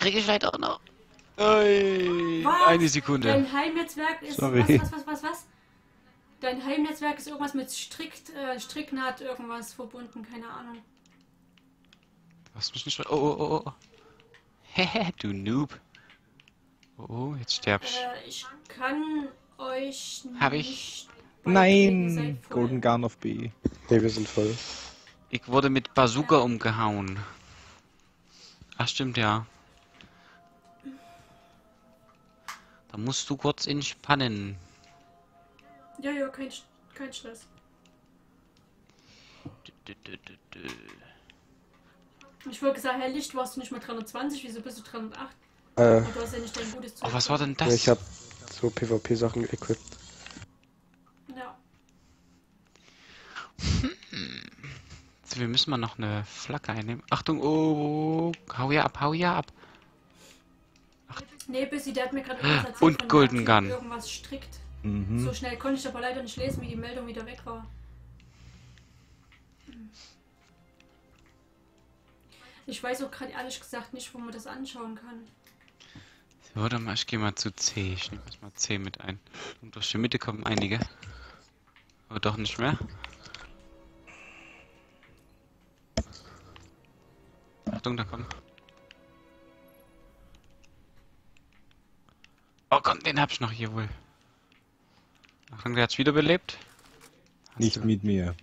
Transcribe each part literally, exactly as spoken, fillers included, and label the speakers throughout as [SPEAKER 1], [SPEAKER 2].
[SPEAKER 1] kriege ich leider auch noch. Ui,
[SPEAKER 2] Was?
[SPEAKER 1] eine Sekunde.
[SPEAKER 2] Dein Heimnetzwerk ist.
[SPEAKER 3] Sorry.
[SPEAKER 2] Was, was, was, was, was? Dein Heimnetzwerk ist irgendwas mit Strick, äh, Stricknaht, irgendwas verbunden, keine Ahnung.
[SPEAKER 1] Du hast mich nicht. Oh, oh, oh, oh. Hehe, du Noob. Oh, oh, jetzt sterbst
[SPEAKER 2] Äh, ich kann euch
[SPEAKER 1] Hab ich?
[SPEAKER 2] nicht beibringen, seid
[SPEAKER 3] Nein!
[SPEAKER 2] voll.
[SPEAKER 3] Golden Gun auf B.
[SPEAKER 4] Ne, wir sind voll.
[SPEAKER 1] Ich wurde mit Bazooka umgehauen. Ach, stimmt, ja. Da musst du kurz entspannen.
[SPEAKER 2] Ja, ja, kein, kein Stress.
[SPEAKER 1] Dü, dü, dü, dü.
[SPEAKER 2] Ich wollte gesagt, Herr Licht, warst du nicht mal dreihundertzwanzig, wieso bist du dreihundertacht?
[SPEAKER 4] Äh,
[SPEAKER 2] Aber du hast ja nicht dein gutes Zeug.
[SPEAKER 1] Oh, was war denn
[SPEAKER 4] ja,
[SPEAKER 1] das?
[SPEAKER 4] ich hab so PvP-Sachen equipped.
[SPEAKER 2] Ja.
[SPEAKER 1] So, wir müssen mal noch eine Flagge einnehmen. Achtung, oh, hau ja ab, hau ja ab.
[SPEAKER 2] Nee, Bissi, der hat mir gerade irgendwas erzählt,
[SPEAKER 1] Und
[SPEAKER 2] von
[SPEAKER 1] Golden
[SPEAKER 2] Nazi,
[SPEAKER 1] Gun.
[SPEAKER 2] irgendwas strickt.
[SPEAKER 3] Mhm.
[SPEAKER 2] So schnell konnte ich aber leider nicht lesen, wie die Meldung wieder weg war. Ich weiß auch gerade ehrlich gesagt nicht, wo man das anschauen kann.
[SPEAKER 1] So, warte mal, ich gehe mal zu C. Ich nehme erstmal C mit ein. Und durch die Mitte kommen einige. Aber doch nicht mehr. Achtung, da kommen. Oh komm, den hab ich noch hier wohl. Achtung, der hat's wiederbelebt. Hast
[SPEAKER 3] Nicht
[SPEAKER 1] du-
[SPEAKER 3] mit mir.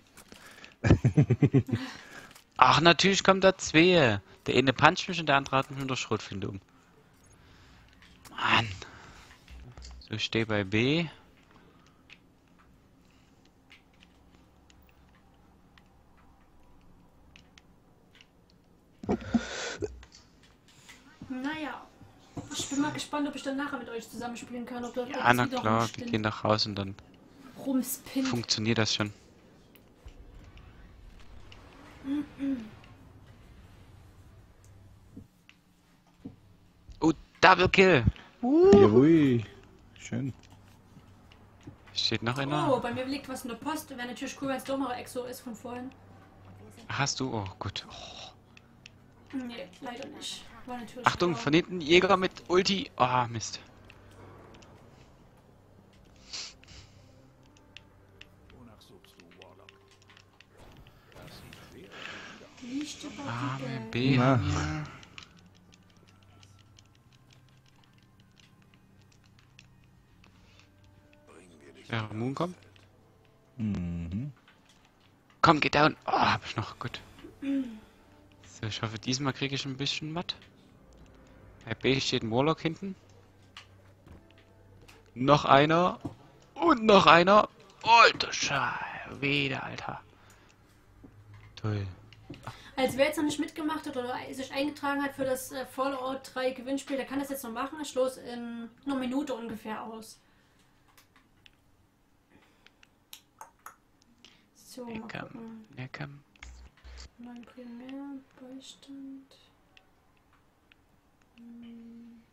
[SPEAKER 1] Ach, natürlich kommt da zwei. Der eine puncht mich und der andere hat mich mit der Schrotflinte um. Mann. So, ich stehe bei B.
[SPEAKER 2] Naja. Ich bin mal gespannt, ob ich dann nachher mit euch zusammenspielen kann. Ob dort
[SPEAKER 1] Ja,
[SPEAKER 2] alles
[SPEAKER 1] na
[SPEAKER 2] wieder
[SPEAKER 1] klar, wir
[SPEAKER 2] rumspinnt,
[SPEAKER 1] gehen doch raus und dann
[SPEAKER 2] rumspinnt.
[SPEAKER 1] funktioniert das schon. Oh, Double Kill!
[SPEAKER 3] Jawohl. Schön.
[SPEAKER 1] Steht noch
[SPEAKER 2] Oh,
[SPEAKER 1] einer?
[SPEAKER 2] bei mir liegt was in der Post. Wäre natürlich cool, wenn es doch noch Exo ist von vorhin.
[SPEAKER 1] Hast du? Oh, gut. Oh.
[SPEAKER 2] Nee, leider nicht. War natürlich
[SPEAKER 1] Achtung,
[SPEAKER 2] klar.
[SPEAKER 1] von hinten Jäger mit Ulti. Ah, Mist.
[SPEAKER 2] Licht über
[SPEAKER 1] A,
[SPEAKER 2] die Welt.
[SPEAKER 1] B
[SPEAKER 3] Na.
[SPEAKER 1] haben wir. Ja, Moon kommt.
[SPEAKER 3] Mhm.
[SPEAKER 1] Komm, geh down. Oh, hab ich noch. Gut. So, ich hoffe, diesmal kriege ich ein bisschen was. Bei B steht ein Warlock hinten. Noch einer. Und noch einer. Alter Scheiße. Wieder, Alter. Toll.
[SPEAKER 2] Als wer jetzt noch nicht mitgemacht hat oder sich eingetragen hat für das äh, Fallout drei Gewinnspiel, der kann das jetzt noch machen. Ich los in einer Minute ungefähr aus. So, mal
[SPEAKER 1] Lecker.
[SPEAKER 2] gucken.
[SPEAKER 1] Lecker.
[SPEAKER 2] Neuen Primär, Beistand. Hm.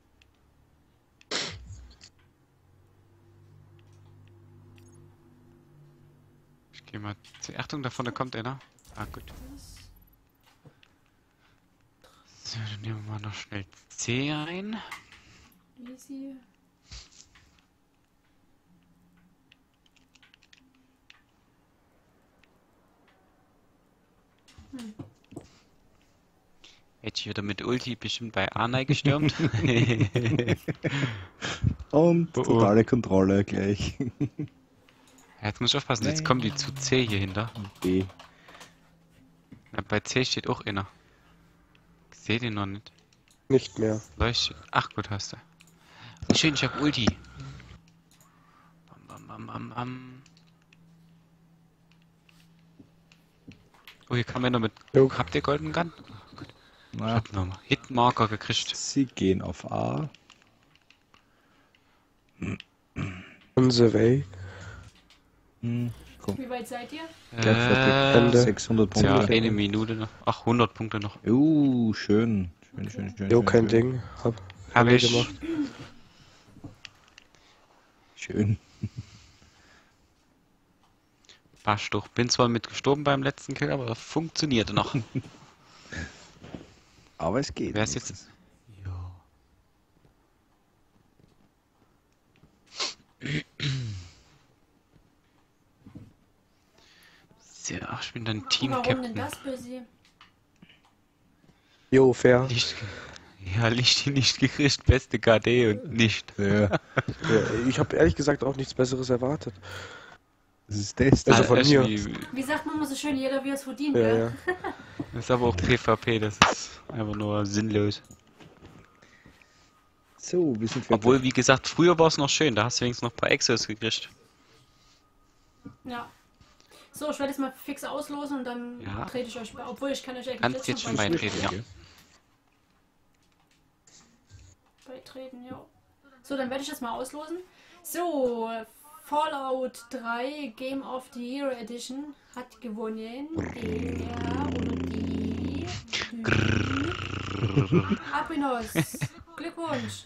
[SPEAKER 1] Ich gehe mal. zu- Achtung, da vorne kommt einer. Ah, gut.
[SPEAKER 2] Das.
[SPEAKER 1] So, dann nehmen wir mal noch schnell C ein.
[SPEAKER 2] Easy. Hm.
[SPEAKER 1] Hätte ich wieder mit Ulti bestimmt bei A gestürmt.
[SPEAKER 3] Und
[SPEAKER 1] Oh, oh.
[SPEAKER 3] totale Kontrolle gleich.
[SPEAKER 1] Jetzt muss ich aufpassen, jetzt
[SPEAKER 3] Nein.
[SPEAKER 1] kommen die zu C hier hinter.
[SPEAKER 3] B.
[SPEAKER 1] Ja, bei C steht auch einer. Ich sehe den noch nicht.
[SPEAKER 4] Nicht mehr.
[SPEAKER 1] Leuchtet. Ach gut, hast du. Oh, schön, ich hab Ulti. Bam, bam, bam, bam, bam. Oh, hier kam einer mit.
[SPEAKER 4] Jo.
[SPEAKER 1] Habt ihr Golden Gun? Oh, gut. Ich
[SPEAKER 3] Na,
[SPEAKER 1] hab noch Hitmarker gekriegt.
[SPEAKER 3] sie gehen auf A.
[SPEAKER 4] On the way.
[SPEAKER 3] Hm, komm.
[SPEAKER 2] Wie weit seid ihr?
[SPEAKER 3] Gleich fertig.
[SPEAKER 1] Äh,
[SPEAKER 4] Ende.
[SPEAKER 3] sechshundert Punkte.
[SPEAKER 1] ja, eine Minute noch. Ach, hundert Punkte noch.
[SPEAKER 3] Uh, schön. Schön, schön, schön.
[SPEAKER 4] Jo,
[SPEAKER 3] schön,
[SPEAKER 4] kein
[SPEAKER 3] schön.
[SPEAKER 4] Ding. Hab,
[SPEAKER 1] Hab
[SPEAKER 4] hab ich
[SPEAKER 1] ich.
[SPEAKER 4] gemacht.
[SPEAKER 3] Schön.
[SPEAKER 1] Barstoch. Bin zwar mit gestorben beim letzten Kill, aber funktionierte noch.
[SPEAKER 3] Aber es geht.
[SPEAKER 1] Wer ist jetzt? Ja. dann Team
[SPEAKER 2] Warum denn
[SPEAKER 1] Captain.
[SPEAKER 2] das, Busy?
[SPEAKER 4] Jo, fair.
[SPEAKER 1] Licht, ja, Licht nicht gekriegt, beste K D und nicht.
[SPEAKER 3] Ja,
[SPEAKER 4] Ja, ich habe ehrlich gesagt auch nichts Besseres erwartet.
[SPEAKER 3] das ist das.
[SPEAKER 4] Also von
[SPEAKER 1] ist
[SPEAKER 4] mir.
[SPEAKER 1] Wie,
[SPEAKER 2] Wie sagt man immer so schön, jeder wie es verdient,
[SPEAKER 4] Ja,
[SPEAKER 2] gell?
[SPEAKER 4] ja.
[SPEAKER 1] das ist aber auch PvP, das ist einfach nur sinnlos.
[SPEAKER 3] So, wir sind fertig.
[SPEAKER 1] Obwohl, wie gesagt, früher war es noch schön, da hast du wenigstens noch ein paar Exos gekriegt.
[SPEAKER 2] Ja. So, ich werde jetzt mal fix auslosen und dann
[SPEAKER 1] Ja.
[SPEAKER 2] trete ich euch bei. Obwohl, ich kann euch eigentlich
[SPEAKER 1] Kannst jetzt schon
[SPEAKER 2] noch
[SPEAKER 1] beitreten, ja.
[SPEAKER 2] beitreten, ja. So, dann werde ich das mal auslosen. So, Fallout drei Game of the Year Edition hat gewonnen. Der oder die. die Abrinos. Glückwunsch.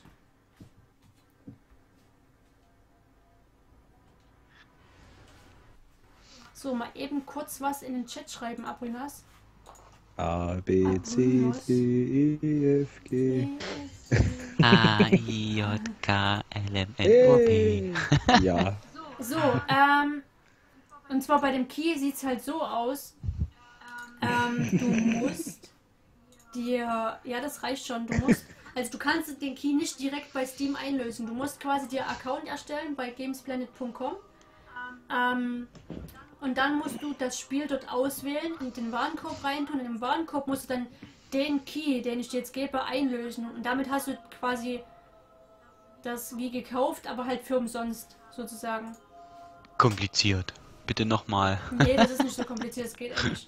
[SPEAKER 2] So, mal eben kurz was in den Chat schreiben, Abrinas.
[SPEAKER 3] A, B, C, D, E, F, G.
[SPEAKER 1] A, I, J, K, L, M, N, O, P.
[SPEAKER 3] Hey. Ja.
[SPEAKER 2] So, ähm, und zwar bei dem Key sieht es halt so aus. Ähm, du musst dir, ja, das reicht schon, du musst, also du kannst den Key nicht direkt bei Steam einlösen. Du musst quasi dir Account erstellen bei gamesplanet punkt com. Ähm, und dann musst du das Spiel dort auswählen und den Warenkorb reintun. Und im Warenkorb musst du dann den Key, den ich dir jetzt gebe, einlösen. Und damit hast du quasi das wie gekauft, aber halt für umsonst, sozusagen.
[SPEAKER 1] Kompliziert. Bitte nochmal.
[SPEAKER 2] Nee, das ist nicht so kompliziert, es geht eigentlich.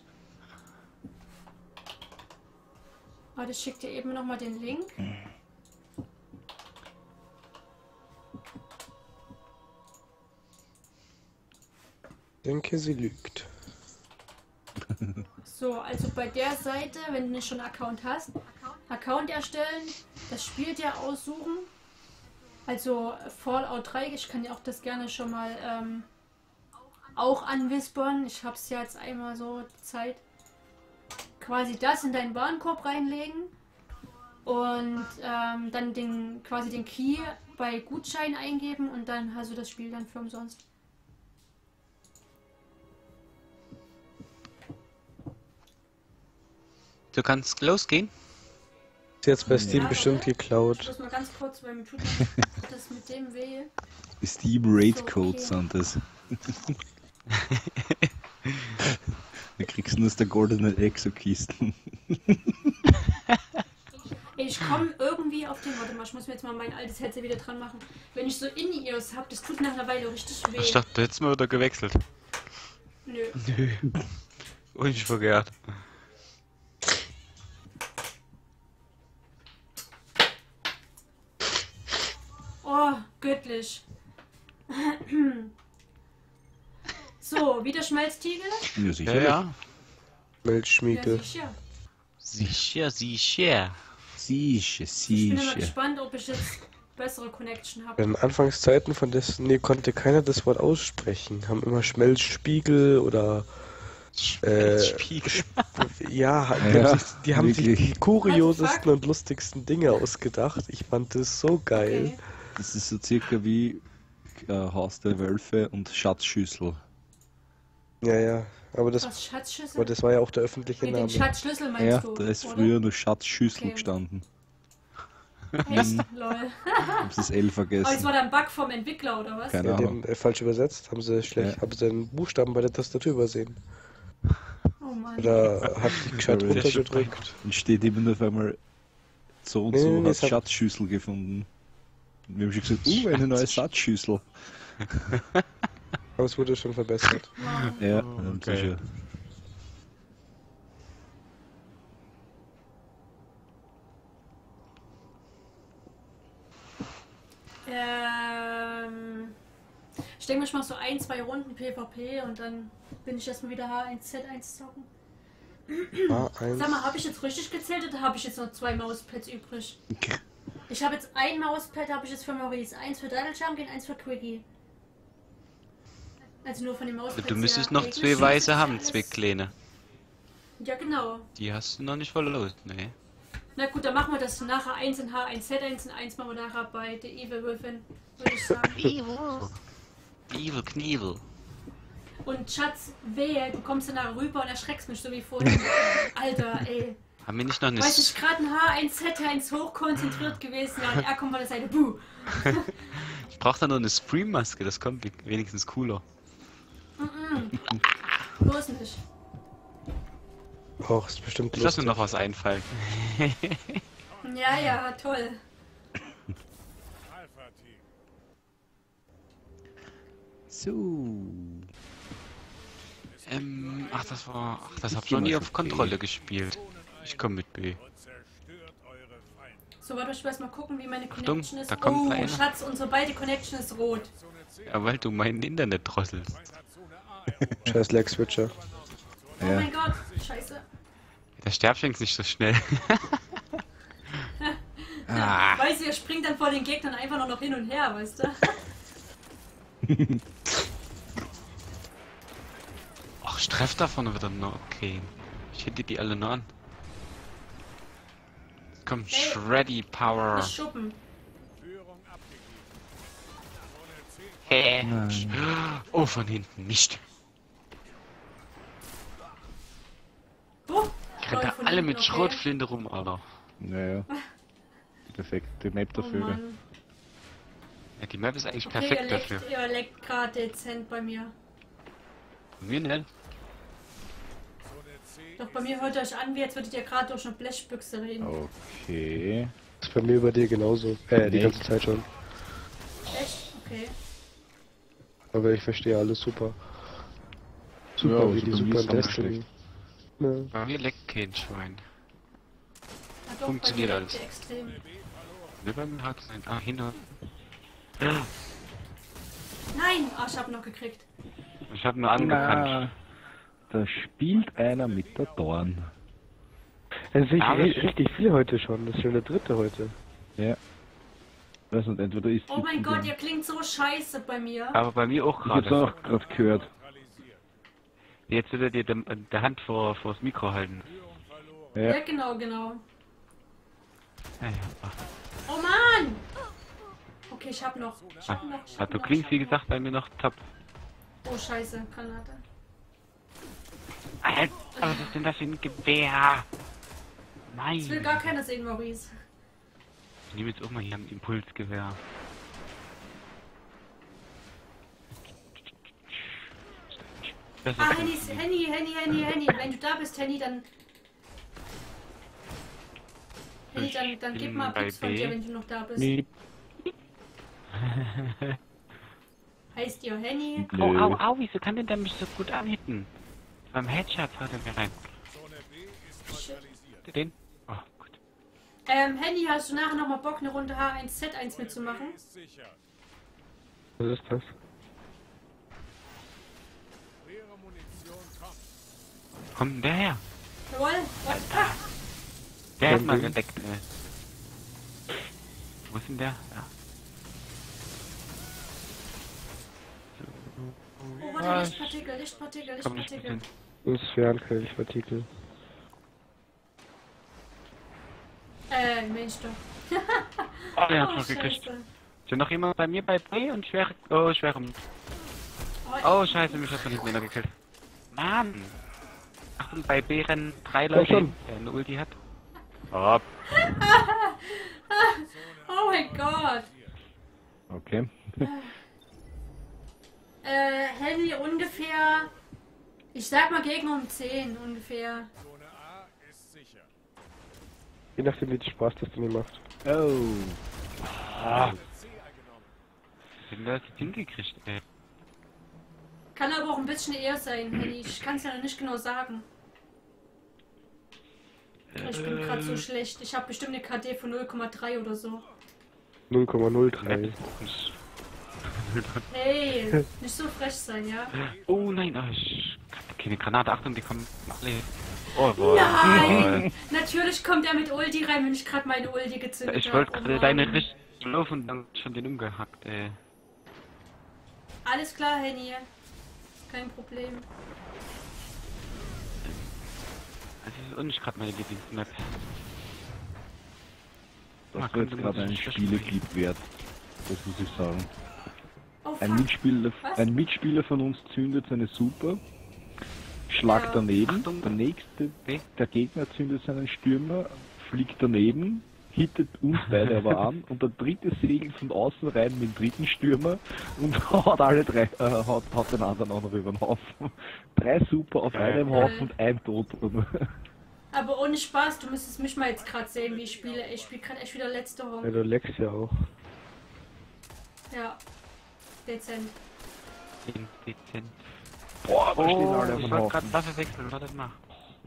[SPEAKER 2] Warte, ich schick dir eben nochmal den Link.
[SPEAKER 4] Ich denke, sie lügt.
[SPEAKER 2] So, also bei der Seite, wenn du nicht schon einen Account hast, Account erstellen, das Spiel dir aussuchen. Also Fallout drei, ich kann ja auch das gerne schon mal ähm, auch anwispern. Ich habe es ja jetzt einmal so Zeit. Quasi das in deinen Warenkorb reinlegen und ähm, dann den quasi den Key bei Gutschein eingeben und dann hast du das Spiel dann für umsonst.
[SPEAKER 1] Du kannst losgehen.
[SPEAKER 4] Ist jetzt bei Steam
[SPEAKER 2] Ja,
[SPEAKER 4] bestimmt
[SPEAKER 2] oder? Ich
[SPEAKER 4] geklaut.
[SPEAKER 2] muss mal ganz kurz, weil mir tut das mit dem weh.
[SPEAKER 3] Steam Raid
[SPEAKER 2] So,
[SPEAKER 3] Codes
[SPEAKER 2] okay.
[SPEAKER 3] sind das. Da kriegst du nur aus der goldenen Exo-Kisten.
[SPEAKER 2] Ich komme irgendwie auf den. Warte mal, ich muss mir jetzt mal mein altes Headset wieder dran machen. Wenn ich so In-Ears habe, das tut nach einer Weile richtig weh.
[SPEAKER 1] Ich dachte, du hättest mal wieder gewechselt.
[SPEAKER 2] Nö.
[SPEAKER 1] Nö. Unverkehrt.
[SPEAKER 2] Oh, göttlich. So, wieder Schmelztiegel?
[SPEAKER 3] Ja,
[SPEAKER 1] Ja,
[SPEAKER 3] sicher.
[SPEAKER 1] ja.
[SPEAKER 2] Ja,
[SPEAKER 4] Milchschmiegel.
[SPEAKER 2] sicher.
[SPEAKER 1] Sicher, sicher.
[SPEAKER 3] Sicher,
[SPEAKER 2] Ich bin immer
[SPEAKER 3] sicher.
[SPEAKER 2] gespannt, ob ich jetzt bessere Connection habe.
[SPEAKER 4] In Anfangszeiten von Destiny konnte keiner das Wort aussprechen. Haben immer Schmelzspiegel oder äh,
[SPEAKER 1] Spiegel.
[SPEAKER 4] ja, die
[SPEAKER 3] Ja,
[SPEAKER 4] haben sich, die, haben sich
[SPEAKER 3] wirklich.
[SPEAKER 4] die kuriosesten
[SPEAKER 2] What the fuck?
[SPEAKER 4] und lustigsten Dinge ausgedacht. Ich fand das so geil.
[SPEAKER 2] Okay.
[SPEAKER 3] Das ist so circa wie äh, Haus der Wölfe und Schatzschüssel.
[SPEAKER 4] Ja, ja. Aber das,
[SPEAKER 2] Was, Schatzschlüssel?
[SPEAKER 4] aber das war ja auch der öffentliche
[SPEAKER 2] Nee, den
[SPEAKER 4] Name.
[SPEAKER 2] Schatzschlüssel meinst
[SPEAKER 3] Ja,
[SPEAKER 2] du?
[SPEAKER 3] da ist
[SPEAKER 2] oder?
[SPEAKER 3] früher nur Schatzschüssel
[SPEAKER 2] Okay.
[SPEAKER 3] gestanden.
[SPEAKER 2] Echt? Lol.
[SPEAKER 3] Hab's das L
[SPEAKER 2] Aber es
[SPEAKER 3] vergessen.
[SPEAKER 2] war dann ein Bug vom Entwickler, oder was?
[SPEAKER 3] Keine
[SPEAKER 4] Ja, die
[SPEAKER 3] Ahnung.
[SPEAKER 4] haben äh, falsch übersetzt. Haben sie schlecht,
[SPEAKER 3] Ja.
[SPEAKER 4] haben sie den Buchstaben bei der Tastatur übersehen.
[SPEAKER 2] Oh Mann.
[SPEAKER 4] Oder hat sich gescheit
[SPEAKER 3] Ja, das ist
[SPEAKER 4] runtergedrückt.
[SPEAKER 3] Und steht immer auf einmal so und
[SPEAKER 4] Nee,
[SPEAKER 3] so
[SPEAKER 4] nee,
[SPEAKER 3] hat
[SPEAKER 4] es hat-
[SPEAKER 3] Schatzschüssel gefunden. Und wir haben schon gesagt, uh, eine neue Schatzschüssel.
[SPEAKER 4] Aber es wurde schon verbessert.
[SPEAKER 2] Wow.
[SPEAKER 3] Ja,
[SPEAKER 1] Oh,
[SPEAKER 3] dann
[SPEAKER 1] okay.
[SPEAKER 3] sicher.
[SPEAKER 2] Ähm, ich denke, ich mache so ein, zwei Runden PvP und dann bin ich erstmal wieder H eins Z eins zocken.
[SPEAKER 4] A eins.
[SPEAKER 2] Sag mal, habe ich jetzt richtig gezählt oder habe ich jetzt noch zwei Mauspads übrig? Ich habe jetzt ein Mauspad, habe ich jetzt für Maurice. Eins für Donald Champion, eins für Quickie. Also nur von den Mauspads.
[SPEAKER 1] Du müsstest
[SPEAKER 2] her.
[SPEAKER 1] noch
[SPEAKER 2] Eigentlich
[SPEAKER 1] zwei
[SPEAKER 2] ist
[SPEAKER 1] weiße
[SPEAKER 2] das
[SPEAKER 1] haben,
[SPEAKER 2] alles-
[SPEAKER 1] zwei kleine.
[SPEAKER 2] Ja, genau.
[SPEAKER 1] Die hast du noch nicht verlost, nee.
[SPEAKER 2] Na gut, dann machen wir das nachher eins in H eins Z eins und eins machen wir nachher bei The Evil Wölfin, würde ich sagen.
[SPEAKER 1] Evil. Evil Knievel.
[SPEAKER 2] Und Schatz, wehe, du kommst danach rüber und erschreckst mich so wie vorhin. Alter, ey.
[SPEAKER 1] Haben wir nicht noch eine...
[SPEAKER 2] Weiß ich
[SPEAKER 1] S-
[SPEAKER 2] gerade ein H eins hätte eins hochkonzentriert gewesen, ja, und er kommt von der Seite. Buh.
[SPEAKER 1] Ich brauch da nur eine Scream-Maske, das kommt wenigstens cooler.
[SPEAKER 2] Bloß nicht.
[SPEAKER 4] Och, ist bestimmt
[SPEAKER 1] Ich lass mir
[SPEAKER 4] lustig.
[SPEAKER 1] noch was einfallen.
[SPEAKER 2] Ja, ja, toll.
[SPEAKER 3] So.
[SPEAKER 1] Ähm, ach, das war... Ach, das
[SPEAKER 3] Ich
[SPEAKER 1] hab ich
[SPEAKER 3] geh
[SPEAKER 1] noch
[SPEAKER 3] mal
[SPEAKER 1] nie
[SPEAKER 3] zu
[SPEAKER 1] auf
[SPEAKER 3] B.
[SPEAKER 1] Kontrolle gespielt. Ich komm mit B.
[SPEAKER 2] So, warte, ich will erst mal gucken, wie meine
[SPEAKER 1] Achtung,
[SPEAKER 2] Connection ist.
[SPEAKER 1] da kommt
[SPEAKER 2] Oh,
[SPEAKER 1] einer.
[SPEAKER 2] Schatz, unsere beide Connection ist rot.
[SPEAKER 1] Ja, weil du mein Internet drosselst.
[SPEAKER 4] Scheiß Lag-Switcher.
[SPEAKER 2] Oh
[SPEAKER 3] Ja.
[SPEAKER 2] mein Gott, scheiße.
[SPEAKER 1] Der sterbt wenigstens nicht so schnell. ah.
[SPEAKER 2] Weißt du, er springt dann vor den Gegnern einfach nur noch hin und her, weißt du?
[SPEAKER 1] Ach, ich treff da vorne wieder noch. Okay. Ich hätte die alle noch an. Jetzt kommt
[SPEAKER 2] Hey.
[SPEAKER 1] Shreddy Power.
[SPEAKER 2] Nicht schuppen.
[SPEAKER 1] Hä?
[SPEAKER 3] Nein.
[SPEAKER 1] Oh, von hinten nicht.
[SPEAKER 2] Oh,
[SPEAKER 1] Ich renn da
[SPEAKER 2] von
[SPEAKER 1] alle
[SPEAKER 2] hinten,
[SPEAKER 1] mit
[SPEAKER 2] okay.
[SPEAKER 1] Schrotflinte rum, Alter.
[SPEAKER 3] Naja. Perfekte Map
[SPEAKER 2] Oh
[SPEAKER 3] dafür.
[SPEAKER 2] Mann.
[SPEAKER 1] Ja, die Map ist eigentlich
[SPEAKER 2] Okay,
[SPEAKER 1] perfekt
[SPEAKER 2] ihr leckt,
[SPEAKER 1] dafür.
[SPEAKER 2] ihr leckt gerade dezent bei mir.
[SPEAKER 1] Und wir nicht?
[SPEAKER 2] Doch bei mir hört euch an, wie als würdet ihr gerade durch eine Blechbüchse reden.
[SPEAKER 3] Okay.
[SPEAKER 4] Ist bei mir bei dir genauso. Äh, die
[SPEAKER 3] Nee.
[SPEAKER 4] ganze Zeit schon.
[SPEAKER 2] Echt? Okay.
[SPEAKER 4] Aber ich verstehe alles super. Super,
[SPEAKER 3] Ja,
[SPEAKER 4] wie
[SPEAKER 3] also
[SPEAKER 4] die
[SPEAKER 3] bei mir
[SPEAKER 4] super
[SPEAKER 3] ist
[SPEAKER 4] in
[SPEAKER 3] auch nicht
[SPEAKER 4] Destiny.
[SPEAKER 3] schlecht.
[SPEAKER 4] Ja.
[SPEAKER 1] Bei mir leckt kein Schwein.
[SPEAKER 2] Ah, doch,
[SPEAKER 1] Funktioniert
[SPEAKER 2] bei mir leckt
[SPEAKER 1] alles.
[SPEAKER 2] ihr extrem.
[SPEAKER 1] Ne, bei mir hat es ein... Ah, hin und...
[SPEAKER 2] Nein! Ah, ich hab noch gekriegt.
[SPEAKER 1] Ich hab nur angekannt.
[SPEAKER 3] Na, da spielt einer mit der Dorn.
[SPEAKER 4] Es sind
[SPEAKER 1] Aber
[SPEAKER 4] ri-
[SPEAKER 1] ich-
[SPEAKER 4] richtig viele heute schon. Das ist schon der dritte heute.
[SPEAKER 3] Ja. Weiß nicht, entweder ist
[SPEAKER 2] Oh mein Gott, ihr klingt so scheiße bei mir.
[SPEAKER 1] Aber bei mir auch
[SPEAKER 3] Ich hab's
[SPEAKER 1] gerade.
[SPEAKER 3] auch gerade gehört.
[SPEAKER 1] Jetzt wird er dir dem- der Hand vor vors Mikro halten.
[SPEAKER 3] Ja.
[SPEAKER 2] Ja, genau, genau.
[SPEAKER 1] Ja, ja. Ach,
[SPEAKER 2] Oh Mann! Okay, ich hab noch. Ich hab noch. Ich
[SPEAKER 1] ah,
[SPEAKER 2] hab
[SPEAKER 1] du
[SPEAKER 2] noch,
[SPEAKER 1] klingst
[SPEAKER 2] ich
[SPEAKER 1] wie
[SPEAKER 2] hab
[SPEAKER 1] gesagt bei mir noch top.
[SPEAKER 2] noch. Oh Scheiße, Granate.
[SPEAKER 1] Alter, was ist denn das für ein Gewehr?
[SPEAKER 2] Das will
[SPEAKER 1] Nein.
[SPEAKER 2] gar keiner sehen, Maurice.
[SPEAKER 1] Ich nehme jetzt auch mal hier ein Impulsgewehr. Das
[SPEAKER 2] Ah,
[SPEAKER 1] ist-
[SPEAKER 2] Henny, Henny, Henny, Henny, Henny. Wenn du da bist, Henny, dann. Henny, dann, dann
[SPEAKER 1] Ich
[SPEAKER 2] gib
[SPEAKER 1] bin
[SPEAKER 2] mal
[SPEAKER 1] bei
[SPEAKER 2] Pips von
[SPEAKER 1] B.
[SPEAKER 2] dir, wenn du noch da bist.
[SPEAKER 3] Nee.
[SPEAKER 2] Heißt ihr Henny?
[SPEAKER 1] Au,
[SPEAKER 3] Nö.
[SPEAKER 1] au, au, wieso kann denn der mich so gut anhitten? Beim Headshot haut er mir rein.
[SPEAKER 2] Shit.
[SPEAKER 1] Den? Oh, gut.
[SPEAKER 2] Ähm, Henny, hast du nachher nochmal Bock, eine Runde H eins Z eins mitzumachen?
[SPEAKER 4] Was ist das?
[SPEAKER 1] Kommt denn der her?
[SPEAKER 2] Jawohl. What? Ah,
[SPEAKER 1] Der hat
[SPEAKER 4] Kein
[SPEAKER 1] mal
[SPEAKER 4] Ding.
[SPEAKER 1] gedeckt, ey. Wo ist denn der? Ja.
[SPEAKER 2] oh, warte, Lichtpartikel, Lichtpartikel,
[SPEAKER 1] Komm nicht mit
[SPEAKER 2] Lichtpartikel.
[SPEAKER 1] hin.
[SPEAKER 4] Das ist Fernquellpartikel.
[SPEAKER 2] Äh, Mensch doch.
[SPEAKER 1] Oh, der hat
[SPEAKER 2] Oh,
[SPEAKER 1] noch gekriegt.
[SPEAKER 2] Scheiße.
[SPEAKER 1] Ist ja noch jemand bei mir bei B und schwer. Oh, schwer rum. Oh, scheiße, mich hat von hinten einer gekillt. Mann! Achtung, bei B rennen drei Leute,
[SPEAKER 4] schon.
[SPEAKER 1] der eine Ulti hat. Hopp.
[SPEAKER 2] Oh mein Gott.
[SPEAKER 3] Okay.
[SPEAKER 2] Äh, Henny ungefähr. Ich sag mal gegen um zehn ungefähr.
[SPEAKER 4] Je nachdem, wie viel Spaß das denn macht.
[SPEAKER 3] Oh.
[SPEAKER 1] Ah. Wie hat das jetzt hingekriegt, ey?
[SPEAKER 2] Kann aber auch ein bisschen eher sein, Henny. Ich kann es ja noch nicht genau sagen. Ich bin gerade so schlecht. Ich habe bestimmt eine K D von null Komma drei oder so.
[SPEAKER 4] null Komma null
[SPEAKER 1] Map
[SPEAKER 4] drei.
[SPEAKER 1] ist auch nicht.
[SPEAKER 2] Hey, nicht so frech sein, ja?
[SPEAKER 1] Oh nein, oh, ich hab keine Granate. Achtung, die kommen alle. Oh, boah.
[SPEAKER 2] Nein! Natürlich kommt er mit Ulti rein, wenn ich gerade meine Ulti gezündet
[SPEAKER 1] Ich
[SPEAKER 2] habe.
[SPEAKER 1] wollte
[SPEAKER 2] Oh
[SPEAKER 1] gerade
[SPEAKER 2] Mann.
[SPEAKER 1] deine Richtung laufen und dann schon den umgehackt, ey.
[SPEAKER 2] Alles klar, Henny. Kein Problem.
[SPEAKER 1] Das ist auch nicht gerade meine Lieblingsmap.
[SPEAKER 3] Das
[SPEAKER 1] Ah,
[SPEAKER 3] wird
[SPEAKER 1] könnte
[SPEAKER 3] gerade
[SPEAKER 1] man
[SPEAKER 3] ein
[SPEAKER 1] sich
[SPEAKER 3] Spieleclip wert. Das muss ich sagen.
[SPEAKER 2] Oh,
[SPEAKER 3] Ein
[SPEAKER 2] fuck.
[SPEAKER 3] Mitspieler,
[SPEAKER 2] Was?
[SPEAKER 3] ein Mitspieler von uns zündet seine Super, Schlag
[SPEAKER 2] Ja.
[SPEAKER 3] daneben,
[SPEAKER 1] Achtung.
[SPEAKER 3] der nächste, der Gegner zündet seinen Stürmer, fliegt daneben, hittet uns beide aber an und der dritte segelt von außen rein mit dem dritten Stürmer und haut alle drei, äh, haut, haut den anderen auch noch über den Haufen. Drei Super auf
[SPEAKER 1] Geil.
[SPEAKER 3] einem Haufen und ein Toter.
[SPEAKER 2] Aber ohne Spaß, du müsstest mich mal jetzt gerade sehen, wie ich spiele. Ich spiele gerade echt wieder letzte
[SPEAKER 4] Ja,
[SPEAKER 2] Runde.
[SPEAKER 4] du leckst ja auch.
[SPEAKER 2] Ja. Dezent.
[SPEAKER 1] Dezent.
[SPEAKER 3] Boah, da stehen
[SPEAKER 1] Oh,
[SPEAKER 3] alle auf
[SPEAKER 1] ich
[SPEAKER 3] dem
[SPEAKER 1] wollte gerade
[SPEAKER 3] Haufen.
[SPEAKER 1] Waffe wechseln, warte mal.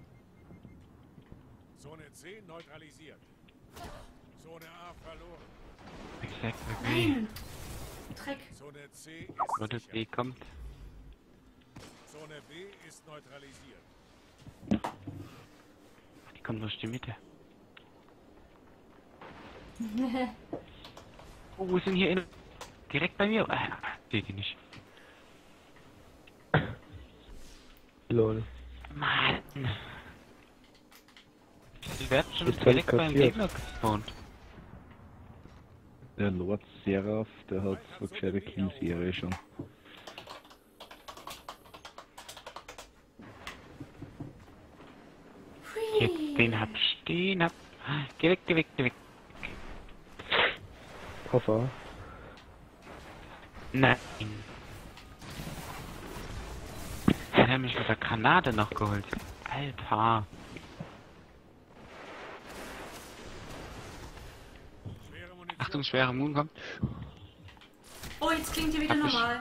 [SPEAKER 5] Zone C neutralisiert. Zone A verloren.
[SPEAKER 1] Exact, okay.
[SPEAKER 2] Nein! Dreck.
[SPEAKER 5] Zone C ist
[SPEAKER 1] Warte,
[SPEAKER 5] sicher.
[SPEAKER 1] B kommt.
[SPEAKER 5] Zone B ist neutralisiert.
[SPEAKER 1] Die kommt durch die Mitte. Oh, wo sind hier in... Direkt bei mir? Ah, sehe ich nicht.
[SPEAKER 4] Lol.
[SPEAKER 1] Mann. Die werden schon
[SPEAKER 4] Ist
[SPEAKER 1] direkt
[SPEAKER 4] halt
[SPEAKER 1] beim
[SPEAKER 4] kapiert.
[SPEAKER 1] Gegner gespawnt.
[SPEAKER 3] Der Lord Seraph, der hat so gescheite Kill-Serie schon.
[SPEAKER 1] Jetzt den hab ich, den hab... Geh weg, geh weg, geh weg.
[SPEAKER 4] Puffer.
[SPEAKER 1] Nein. Er hat mich mit der Granate noch geholt. Alter.
[SPEAKER 5] Schwere Munition.
[SPEAKER 1] Achtung, schwere Moon kommt.
[SPEAKER 2] Oh, jetzt klingt ihr wieder
[SPEAKER 1] Hab ich-
[SPEAKER 2] normal.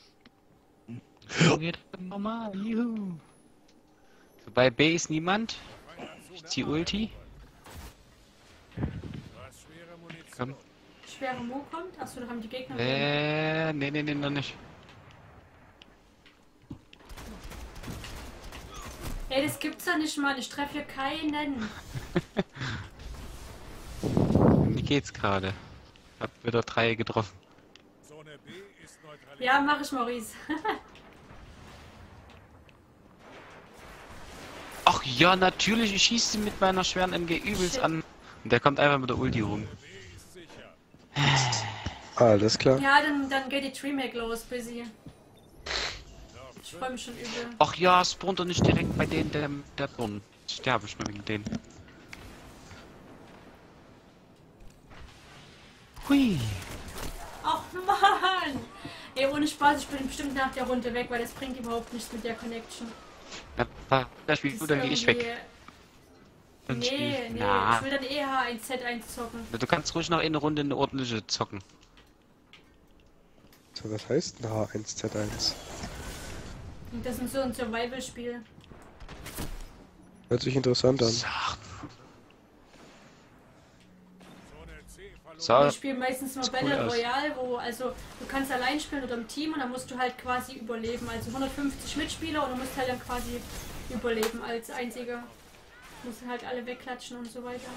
[SPEAKER 1] So geht das normal. Juhu. So, bei B ist niemand. Ich zieh Ulti.
[SPEAKER 5] Du hast schwere Munition.
[SPEAKER 1] Komm.
[SPEAKER 2] Schwere Mo kommt. Achso, da haben die Gegner.
[SPEAKER 1] Äh, nee, nee, nee, noch nicht.
[SPEAKER 2] Ey, das gibt's doch nicht mal. Ich treffe hier keinen.
[SPEAKER 1] Wie geht's gerade? Hab wieder drei getroffen.
[SPEAKER 5] Zone B ist neutralisiert.
[SPEAKER 2] Ja, mach ich, Maurice.
[SPEAKER 1] Ach ja, natürlich. Ich schieße mit meiner schweren M G übelst
[SPEAKER 2] Shit.
[SPEAKER 1] an. Und der kommt einfach mit der Ulti rum.
[SPEAKER 5] B ist sicher.
[SPEAKER 4] Alles klar.
[SPEAKER 2] Ja, dann, dann geht die Tree-Make los, busy. Ich freue mich schon übel.
[SPEAKER 1] Ach ja, spawnt doch nicht direkt bei denen, der, der Burn. Sterbe ich nur wegen denen. Hui.
[SPEAKER 2] Ach Mann! Ey, ohne Spaß, ich bin bestimmt nach der Runde weg, weil das bringt überhaupt nichts mit der Connection.
[SPEAKER 1] Da, da spielst du,
[SPEAKER 2] Das
[SPEAKER 1] dann geh ich
[SPEAKER 2] irgendwie-
[SPEAKER 1] weg. Dann
[SPEAKER 2] Nee,
[SPEAKER 1] spiel-
[SPEAKER 2] nee,
[SPEAKER 1] Na,
[SPEAKER 2] ich will dann eh H eins Z eins zocken.
[SPEAKER 1] du kannst ruhig noch eine Runde eine ordentliche zocken.
[SPEAKER 4] So, was heißt ein H eins Z eins?
[SPEAKER 2] Und das ist so ein Survival-Spiel.
[SPEAKER 4] Hört sich interessant an.
[SPEAKER 1] So,
[SPEAKER 5] Zone C verloren.
[SPEAKER 1] so.
[SPEAKER 2] Ich spiele meistens nur
[SPEAKER 1] Sieht cool
[SPEAKER 2] Battle
[SPEAKER 1] aus.
[SPEAKER 2] Royale, wo, also du kannst allein spielen oder im Team und dann musst du halt quasi überleben. Also hundertfünfzig Mitspieler und du musst halt dann quasi überleben als einziger. Du musst halt alle wegklatschen und so weiter.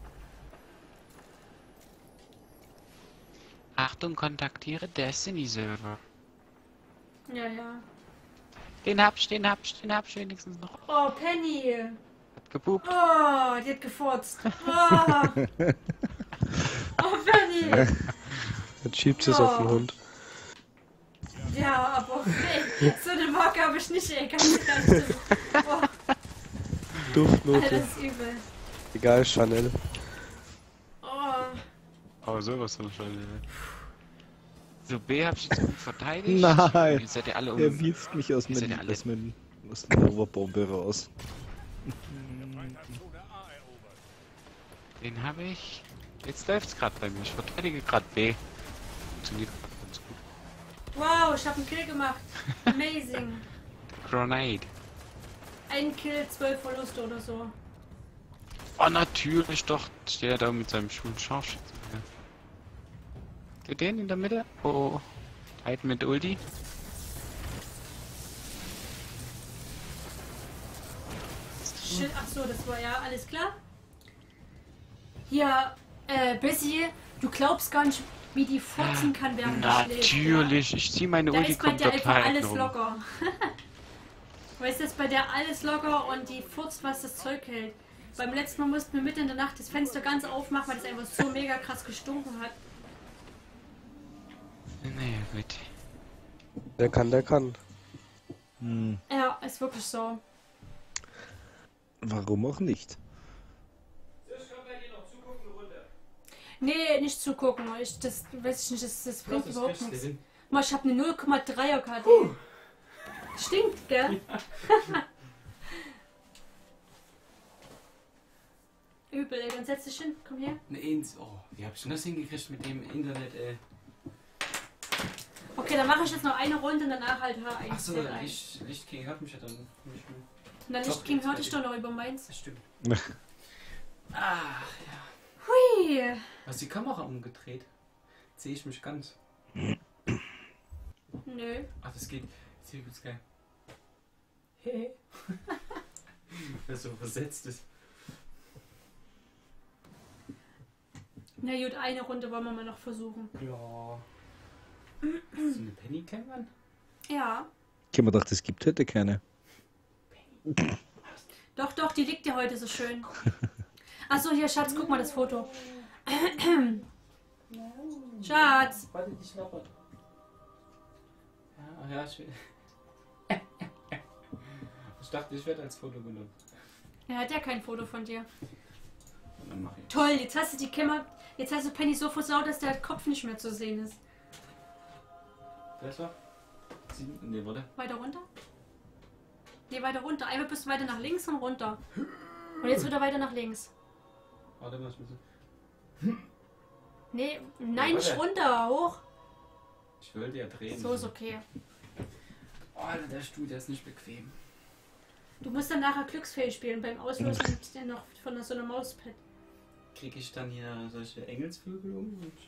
[SPEAKER 1] Achtung, kontaktiere Destiny Server.
[SPEAKER 2] Ja, ja.
[SPEAKER 1] Den hab ich, den hab ich, den hab ich wenigstens noch.
[SPEAKER 2] Oh, Penny!
[SPEAKER 1] Hat gepupt.
[SPEAKER 2] Oh, die hat gefurzt. Oh, oh Penny!
[SPEAKER 4] Jetzt schiebt sie es auf den
[SPEAKER 2] Oh.
[SPEAKER 4] Hund.
[SPEAKER 2] Ja, aber ey, so eine Marke habe ich nicht, ey, ganz ehrlich. Oh, Alter,
[SPEAKER 4] Duftnote.
[SPEAKER 2] das ist übel.
[SPEAKER 4] Egal, Chanel.
[SPEAKER 2] Oh,
[SPEAKER 1] Aber sowas von schon. So, B hab ich jetzt gut verteidigt.
[SPEAKER 3] Nein.
[SPEAKER 1] Jetzt seid ihr alle um.
[SPEAKER 3] Er wirft mich aus,
[SPEAKER 1] Ihr seid
[SPEAKER 3] mein,
[SPEAKER 1] ja alle-
[SPEAKER 3] aus, mein, aus der Overbombe raus.
[SPEAKER 5] Feind hat Zone A erobert.
[SPEAKER 1] Den habe ich. Jetzt läuft's gerade bei mir. Ich verteidige gerade B. Funktioniert ganz gut.
[SPEAKER 2] wow, ich habe einen Kill gemacht. Amazing.
[SPEAKER 1] Grenade.
[SPEAKER 2] Ein Kill, zwölf Verluste oder so.
[SPEAKER 1] Oh, natürlich doch. Steht er da mit seinem schwulen Scharfschützen. Seht ihr den in der Mitte? Oh. Titan mit Ulti.
[SPEAKER 2] Shit, ach so, das war ja alles klar. Hier, äh, Bessie, du glaubst gar nicht, wie die furzen kann, während du schläfst.
[SPEAKER 1] Natürlich. Ich zieh meine
[SPEAKER 2] Da
[SPEAKER 1] Ulti
[SPEAKER 2] ist bei
[SPEAKER 1] kommt
[SPEAKER 2] der
[SPEAKER 1] der
[SPEAKER 2] einfach
[SPEAKER 1] Titan
[SPEAKER 2] alles
[SPEAKER 1] rum.
[SPEAKER 2] locker. Weißt du, ist bei der alles locker und die furzt, was das Zeug hält. Beim letzten Mal mussten wir mitten in der Nacht das Fenster ganz aufmachen, weil es einfach so mega krass gestunken hat.
[SPEAKER 1] Naja, gut.
[SPEAKER 4] Der kann, der kann.
[SPEAKER 3] Hm,
[SPEAKER 2] Ja, ist wirklich so.
[SPEAKER 3] warum auch nicht?
[SPEAKER 2] Nee, nicht zugucken. Ich, das weiß ich nicht, das, das bringt überhaupt nichts. Mal, ich habe eine null Komma dreier K D. Uh. Stinkt, gell? Übel, ey. Dann setz dich hin. Komm her.
[SPEAKER 1] Eine Eins. Oh, wie hab ich denn das hingekriegt mit dem Internet, ey?
[SPEAKER 2] Okay, dann mache ich jetzt noch eine Runde und danach halt H eins.
[SPEAKER 1] Achso, Licht, Licht King hört mich ja dann nicht mehr.
[SPEAKER 2] Na, Licht King hörte ich doch noch über meins.
[SPEAKER 1] Das stimmt. Ach, ja.
[SPEAKER 2] Hui.
[SPEAKER 1] Hast die Kamera umgedreht? Sehe ich mich ganz.
[SPEAKER 2] Nö.
[SPEAKER 1] Ach, das geht. Das ist übelst geil. Hey. Wer so versetzt ist.
[SPEAKER 2] Na gut, eine Runde wollen wir mal noch versuchen.
[SPEAKER 1] Ja. So eine Pennycam an?
[SPEAKER 2] Ja.
[SPEAKER 3] Ich hab mir gedacht, es gibt heute keine.
[SPEAKER 2] Doch, doch, die liegt dir heute so schön. Achso, hier, Schatz, guck mal das Foto. Schatz.
[SPEAKER 1] Warte, die schnappert. Ja, ja, ich will. Ich dachte, ich werde als Foto genommen.
[SPEAKER 2] Er hat ja kein Foto von dir.
[SPEAKER 1] Und dann mach ich.
[SPEAKER 2] Toll, jetzt hast du die Kamera. Jetzt hast du Penny so versaut, dass der Kopf nicht mehr zu sehen ist.
[SPEAKER 1] Besser? Sieben? Nee, warte.
[SPEAKER 2] Weiter runter? Nee, weiter runter. Einmal bist du weiter nach links und runter. Und jetzt wieder weiter nach links.
[SPEAKER 1] Warte mal, ich muss.
[SPEAKER 2] Nee, nein, nicht
[SPEAKER 1] warte.
[SPEAKER 2] runter, hoch.
[SPEAKER 1] Ich wollte ja drehen.
[SPEAKER 2] So ist okay.
[SPEAKER 1] Oh, Alter, der Stuhl, der ist nicht bequem.
[SPEAKER 2] Du musst dann nachher Glücksfee spielen beim Auslösen mit der noch von so einer Mauspad.
[SPEAKER 1] Krieg ich dann hier solche Engelsflügel um? Und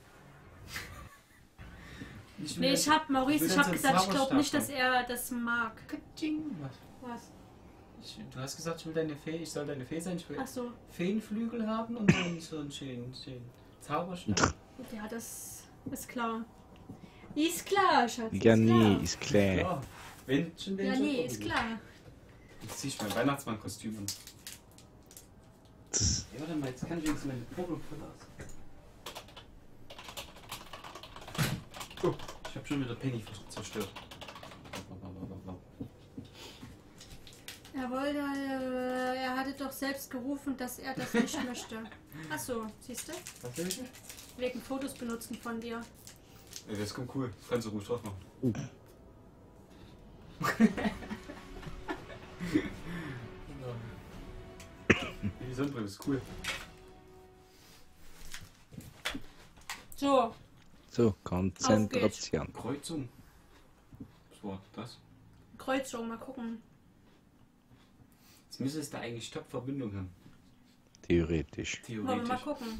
[SPEAKER 1] ich will
[SPEAKER 2] Nee,
[SPEAKER 1] dann-
[SPEAKER 2] ich hab, Maurice,
[SPEAKER 1] will
[SPEAKER 2] ich
[SPEAKER 1] dann
[SPEAKER 2] hab
[SPEAKER 1] so einen
[SPEAKER 2] gesagt, ich glaube
[SPEAKER 1] Zauberstab
[SPEAKER 2] nicht, dass
[SPEAKER 1] haben.
[SPEAKER 2] er das mag.
[SPEAKER 1] Katsching. Was?
[SPEAKER 2] Was?
[SPEAKER 1] Ich, du hast gesagt, ich will deine Fee, ich soll deine Fee sein, ich will
[SPEAKER 2] Ach so.
[SPEAKER 1] Feenflügel haben und so einen, so einen schönen, schönen Zauberstab.
[SPEAKER 2] Ja, das ist klar. Ist klar, Schatz.
[SPEAKER 3] Ja,
[SPEAKER 2] ist
[SPEAKER 3] nee,
[SPEAKER 2] klar.
[SPEAKER 3] ist klar.
[SPEAKER 1] Ja, wenn schon den
[SPEAKER 2] Ja,
[SPEAKER 1] schon
[SPEAKER 2] nee,
[SPEAKER 1] probieren.
[SPEAKER 2] ist klar.
[SPEAKER 1] Jetzt zieh ich mein Weihnachtsmann-Kostüm an.
[SPEAKER 3] Das,
[SPEAKER 1] Ja, warte mal, jetzt kann ich jetzt meine Probebrille aus. Oh, ich hab schon wieder Penny zerstört.
[SPEAKER 2] Er wollte, äh, er hatte doch selbst gerufen, dass er das nicht möchte. Ach so, siehst du?
[SPEAKER 1] Was will ich?
[SPEAKER 2] Wegen Fotos benutzen von dir.
[SPEAKER 1] Ey, das kommt cool. Das kannst du ruhig drauf machen.
[SPEAKER 3] Uh.
[SPEAKER 1] Die Sonnenbrille ist cool.
[SPEAKER 2] So,
[SPEAKER 3] so, Konzentration.
[SPEAKER 1] Kreuzung. Was war das?
[SPEAKER 2] Kreuzung, mal gucken.
[SPEAKER 1] Jetzt müsste es da eigentlich Top-Verbindung haben.
[SPEAKER 3] Theoretisch.
[SPEAKER 2] Wollen wir mal
[SPEAKER 1] Theoretisch.
[SPEAKER 2] gucken.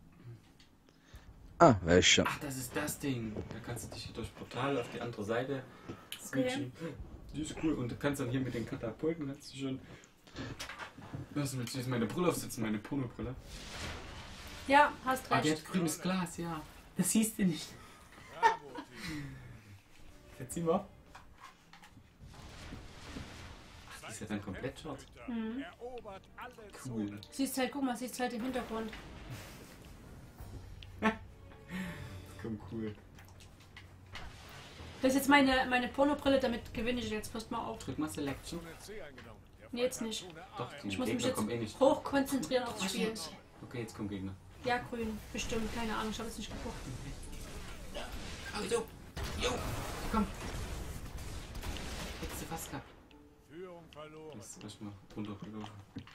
[SPEAKER 3] Ah, weiß schon.
[SPEAKER 1] Ach, das ist das Ding. Da kannst du dich hier durch Portal auf die andere Seite switchen. Die ist cool. Und du kannst dann hier mit den Katapulten kannst du schon. Lass mich jetzt meine Brille aufsetzen, meine Pornobrille.
[SPEAKER 2] Ja, hast
[SPEAKER 1] Ah, die
[SPEAKER 2] recht.
[SPEAKER 1] hat grünes Glas, ja. Das siehst du nicht. Jetzt sieh mal. Ach, die ist ja dann komplett schwarz.
[SPEAKER 2] Mhm.
[SPEAKER 5] Erobert alle
[SPEAKER 1] Cool.
[SPEAKER 5] Zonen.
[SPEAKER 2] Siehst halt, guck mal, siehst halt im Hintergrund.
[SPEAKER 1] Komm, cool.
[SPEAKER 2] Das ist jetzt meine, meine Pornobrille, damit gewinne ich jetzt. Passt mal auf.
[SPEAKER 1] Drück mal Selection.
[SPEAKER 5] Zone C eingenommen. Der
[SPEAKER 2] Nee, jetzt
[SPEAKER 5] Feind
[SPEAKER 2] nicht.
[SPEAKER 5] hat Zone A
[SPEAKER 1] Doch, die
[SPEAKER 2] Ich muss mich
[SPEAKER 1] Gegner
[SPEAKER 2] jetzt
[SPEAKER 1] kommen eh nicht.
[SPEAKER 2] hoch konzentrieren aufs Spiel.
[SPEAKER 1] Okay, jetzt kommen Gegner.
[SPEAKER 2] Ja, grün. Bestimmt. Keine Ahnung, ich habe jetzt nicht geguckt.
[SPEAKER 1] Also, jo, komm. Hättest du fast gehabt.
[SPEAKER 5] Führung verloren.
[SPEAKER 1] Lass mich mal drunter gelaufen.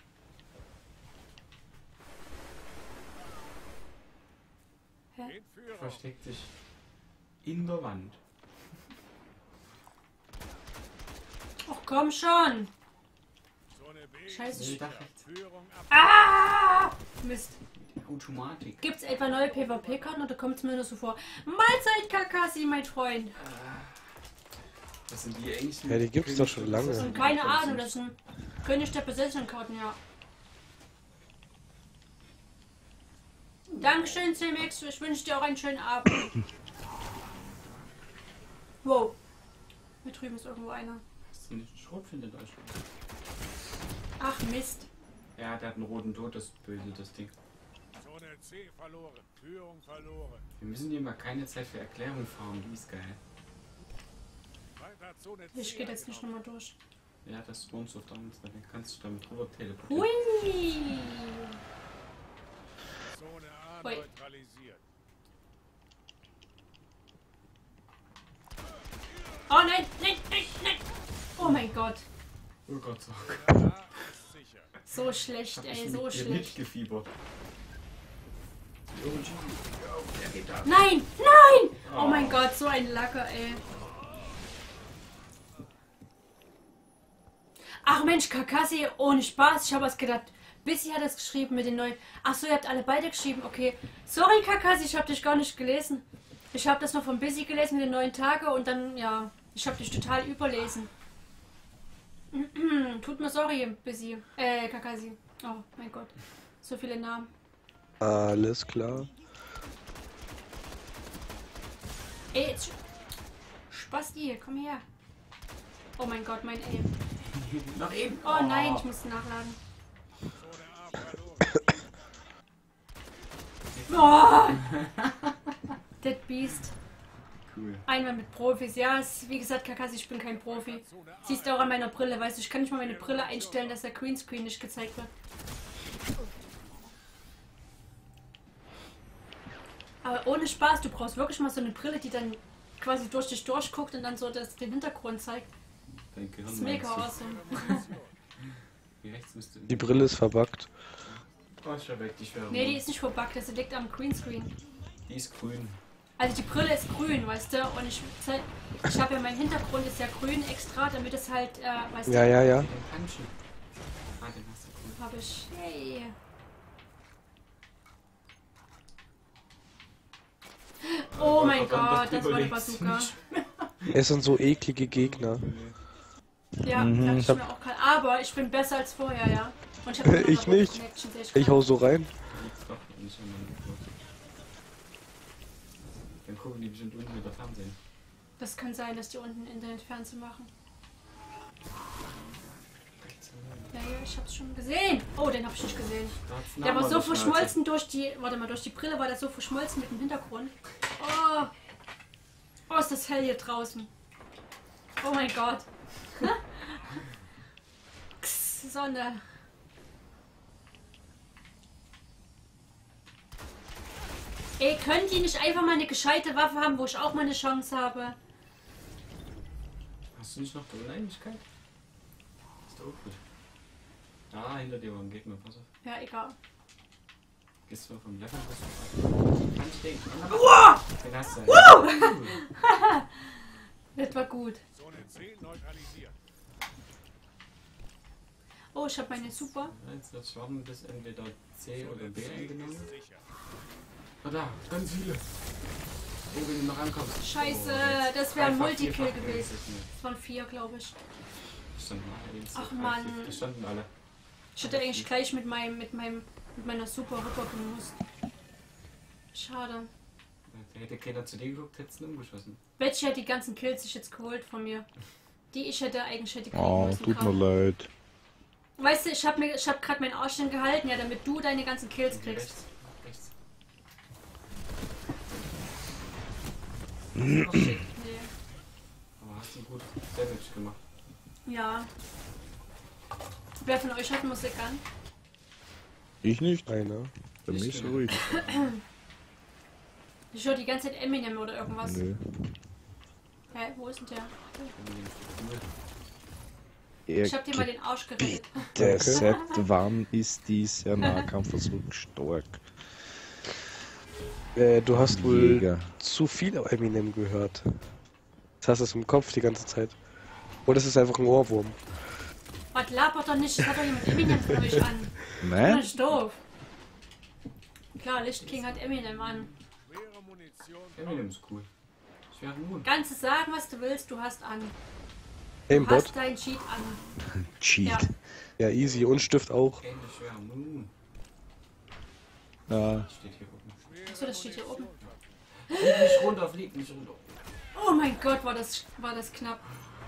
[SPEAKER 5] In Führung.
[SPEAKER 1] Versteckt sich in der Wand.
[SPEAKER 2] Ach komm schon!
[SPEAKER 5] Zone B.
[SPEAKER 2] Scheiße.
[SPEAKER 1] Nee, da rechts.
[SPEAKER 5] Führung ab.
[SPEAKER 2] Ah! Mist.
[SPEAKER 1] Automatik.
[SPEAKER 2] Gibt's etwa neue PvP-Karten oder kommt es mir nur so vor? Mahlzeit, Kakasi, mein Freund.
[SPEAKER 1] Das sind die englischen.
[SPEAKER 4] Ja, die gibt's doch schon lange.
[SPEAKER 2] Und keine Ahnung, das sind König der Besessenkarten, ja. Dankeschön, C M X. Ich wünsche dir auch einen schönen Abend. Wow. Hier drüben ist irgendwo einer.
[SPEAKER 1] Hast du nicht Schrot findet euch?
[SPEAKER 2] Ach Mist.
[SPEAKER 1] Ja, der hat einen roten Tod, das böse, das Ding.
[SPEAKER 5] Zone C verloren. Führung verloren.
[SPEAKER 1] Wir müssen hier mal keine Zeit für Erklärung fahren, die ist geil.
[SPEAKER 5] Konfrontation
[SPEAKER 2] Ich gehe jetzt nicht nochmal durch.
[SPEAKER 1] Ja, das spawnst du auf der anderen Seite. Kannst du damit rüber teleportieren.
[SPEAKER 2] Hui!
[SPEAKER 5] Zone A
[SPEAKER 2] Ui.
[SPEAKER 5] neutralisiert.
[SPEAKER 2] Oh nein, nein, nein, nein! Oh mein Gott.
[SPEAKER 1] Oh Gott, so.
[SPEAKER 5] Zone A ist sicher.
[SPEAKER 2] So schlecht,
[SPEAKER 1] Hab
[SPEAKER 2] ey,
[SPEAKER 1] ich
[SPEAKER 2] so
[SPEAKER 1] mit dir
[SPEAKER 2] schlecht.
[SPEAKER 1] mitgefiebert. Oh, der geht ab.
[SPEAKER 2] Nein, nein! Oh
[SPEAKER 1] Oh.
[SPEAKER 2] mein Gott, so ein Lacker, ey. Ach Mensch, Kakasi, ohne Spaß. Ich habe was gedacht. Bissi hat das geschrieben mit den neuen. Ach so, ihr habt alle beide geschrieben. Okay. Sorry, Kakasi, ich habe dich gar nicht gelesen. Ich habe das noch von Bissi gelesen mit den neuen Tage und dann, ja, ich habe dich total überlesen. Tut mir sorry, Bissi. Äh, Kakasi. Oh mein Gott. So viele Namen.
[SPEAKER 4] Alles klar.
[SPEAKER 2] Ey, jetzt. Spasti, komm her. Oh mein Gott, mein Aim.
[SPEAKER 1] Nach eben.
[SPEAKER 2] Oh nein, ich muss nachladen. Oh! Dead Beast.
[SPEAKER 1] Cool.
[SPEAKER 2] Einmal mit Profis. Ja, es, wie gesagt, Kakasi, ich bin kein Profi. Siehst du auch an meiner Brille, weißt du, ich kann nicht mal meine Brille einstellen, dass der Greenscreen nicht gezeigt wird. Aber ohne Spaß, du brauchst wirklich mal so eine Brille, die dann quasi durch dich durchguckt und dann so das, den Hintergrund zeigt.
[SPEAKER 1] Dein Gehirn
[SPEAKER 2] Das ist mega
[SPEAKER 1] meinst du?
[SPEAKER 2] awesome.
[SPEAKER 1] Wie rechts müsste.
[SPEAKER 4] Die Brille ist verbuggt.
[SPEAKER 1] Oh, ich weg, die schwere.
[SPEAKER 2] Nee, die ist nicht verbuggt, das liegt am Greenscreen.
[SPEAKER 1] Die ist grün.
[SPEAKER 2] Also die Brille ist grün, weißt du, und ich, ich habe ja, mein Hintergrund ist ja grün extra, damit es halt, äh, weißt
[SPEAKER 4] Ja,
[SPEAKER 2] du,
[SPEAKER 4] ja, ja.
[SPEAKER 1] Den Punchen. Ah, den hast du cool.
[SPEAKER 2] habe ich, hey. Oh mein Gott, das war die Bazooka.
[SPEAKER 4] Es sind so eklige Gegner.
[SPEAKER 2] Ja,
[SPEAKER 3] Mhm.
[SPEAKER 2] dachte
[SPEAKER 4] Ich
[SPEAKER 2] ich
[SPEAKER 4] hab-
[SPEAKER 2] mir auch gerade. Aber ich bin besser als vorher, ja. Und ich habe
[SPEAKER 4] Ich nicht. Ich hau so rein.
[SPEAKER 1] Liegt's doch nicht an meinem Kopf. Dann gucken die bestimmt unten wieder Fernsehen.
[SPEAKER 2] Das kann sein, dass die unten Internetfernsehen machen.
[SPEAKER 1] Rechts.
[SPEAKER 2] Ja, ja, ich hab's schon gesehen. Oh, den hab ich nicht gesehen.
[SPEAKER 1] Da hat's einen
[SPEAKER 2] Der war
[SPEAKER 1] Namen
[SPEAKER 2] so
[SPEAKER 1] auf der Schnauze.
[SPEAKER 2] verschmolzen durch die. Warte mal, durch die Brille war der so verschmolzen mit dem Hintergrund. Oh. Oh, ist das hell hier draußen. Oh mein Gott. X, Sonne. Ey, können die nicht einfach mal eine gescheite Waffe haben, wo ich auch mal eine Chance habe?
[SPEAKER 1] Hast du nicht noch die Uneinigkeit? Ist doch auch gut. Ah, hinter dir war ein Gegner, pass auf.
[SPEAKER 2] Ja, egal.
[SPEAKER 1] Gehst du vom Level bis Kann ich den? Den hast du ja.
[SPEAKER 2] Das war gut.
[SPEAKER 5] Zone C neutralisiert.
[SPEAKER 2] Oh, ich habe meine Super.
[SPEAKER 1] Jetzt wird Schwamm bis entweder C oder B eingenommen.
[SPEAKER 5] Sicher.
[SPEAKER 1] Oh, da, ganz viele. Oh, wenn du noch ankommst.
[SPEAKER 2] Scheiße,
[SPEAKER 1] Oh,
[SPEAKER 2] das wäre ein
[SPEAKER 1] einfach
[SPEAKER 2] Multikill
[SPEAKER 1] vierfach
[SPEAKER 2] gewesen.
[SPEAKER 1] gewesen.
[SPEAKER 2] Das waren vier, glaube ich.
[SPEAKER 1] Die standen alle. die
[SPEAKER 2] Ach,
[SPEAKER 1] sind
[SPEAKER 2] Mann.
[SPEAKER 1] alle- Die standen alle.
[SPEAKER 2] Ich hätte eigentlich gleich mit meinem, mit meinem, mit meiner Super rüber gemusst. Schade.
[SPEAKER 1] Da hätte keiner zu dir geguckt, hätte es umgeschossen.
[SPEAKER 2] Welche hat die ganzen Kills sich jetzt geholt von mir? Die ich hätte eigentlich hätte kriegen
[SPEAKER 3] Oh,
[SPEAKER 2] müssen.
[SPEAKER 3] tut mir
[SPEAKER 2] kaum.
[SPEAKER 3] leid.
[SPEAKER 2] Weißt du, ich habe mir, ich habe gerade meinen Arsch gehalten, ja, damit du deine ganzen Kills kriegst.
[SPEAKER 1] Rechts. Rechts. Oh, shit.
[SPEAKER 2] Nee.
[SPEAKER 1] Aber hast du gut Damage gemacht.
[SPEAKER 2] Ja. Wer von euch hat Musik an?
[SPEAKER 3] Ich nicht.
[SPEAKER 4] Einer.
[SPEAKER 3] Bei mir
[SPEAKER 1] Ich
[SPEAKER 3] ist
[SPEAKER 1] bin-
[SPEAKER 3] ruhig.
[SPEAKER 2] Ich höre die ganze Zeit Eminem oder irgendwas.
[SPEAKER 3] Nö.
[SPEAKER 2] Hä, wo ist denn der?
[SPEAKER 3] Er
[SPEAKER 2] Ich hab dir mal den Arsch gerettet.
[SPEAKER 3] Der
[SPEAKER 4] Okay.
[SPEAKER 3] seit wann ist dieser Nahkampfversuch stark?
[SPEAKER 4] Äh, du hast wohl
[SPEAKER 3] Jäger.
[SPEAKER 4] zu viel Eminem gehört. Das hast du es im Kopf die ganze Zeit. Oder ist es einfach ein Ohrwurm?
[SPEAKER 2] Was labert doch nicht? Das hat doch jemand Eminem von euch an. Das
[SPEAKER 3] Nein?
[SPEAKER 2] ist doof. Klar, Licht King hat Eminem an.
[SPEAKER 5] Schwere Munition.
[SPEAKER 1] Eminem ist cool. Schwere Mund.
[SPEAKER 2] Kannst du sagen, was du willst, du hast an. Du
[SPEAKER 4] Aimbot?
[SPEAKER 2] hast dein Cheat an.
[SPEAKER 3] Cheat.
[SPEAKER 2] Ja.
[SPEAKER 4] Ja, easy. Und Stift auch.
[SPEAKER 1] Ähnlich schwere Mund.
[SPEAKER 3] Ja.
[SPEAKER 1] Steht hier oben.
[SPEAKER 2] Achso, das steht hier oben.
[SPEAKER 1] Flieg nicht runter, flieg nicht runter.
[SPEAKER 2] Oh mein Gott, war das, war das knapp.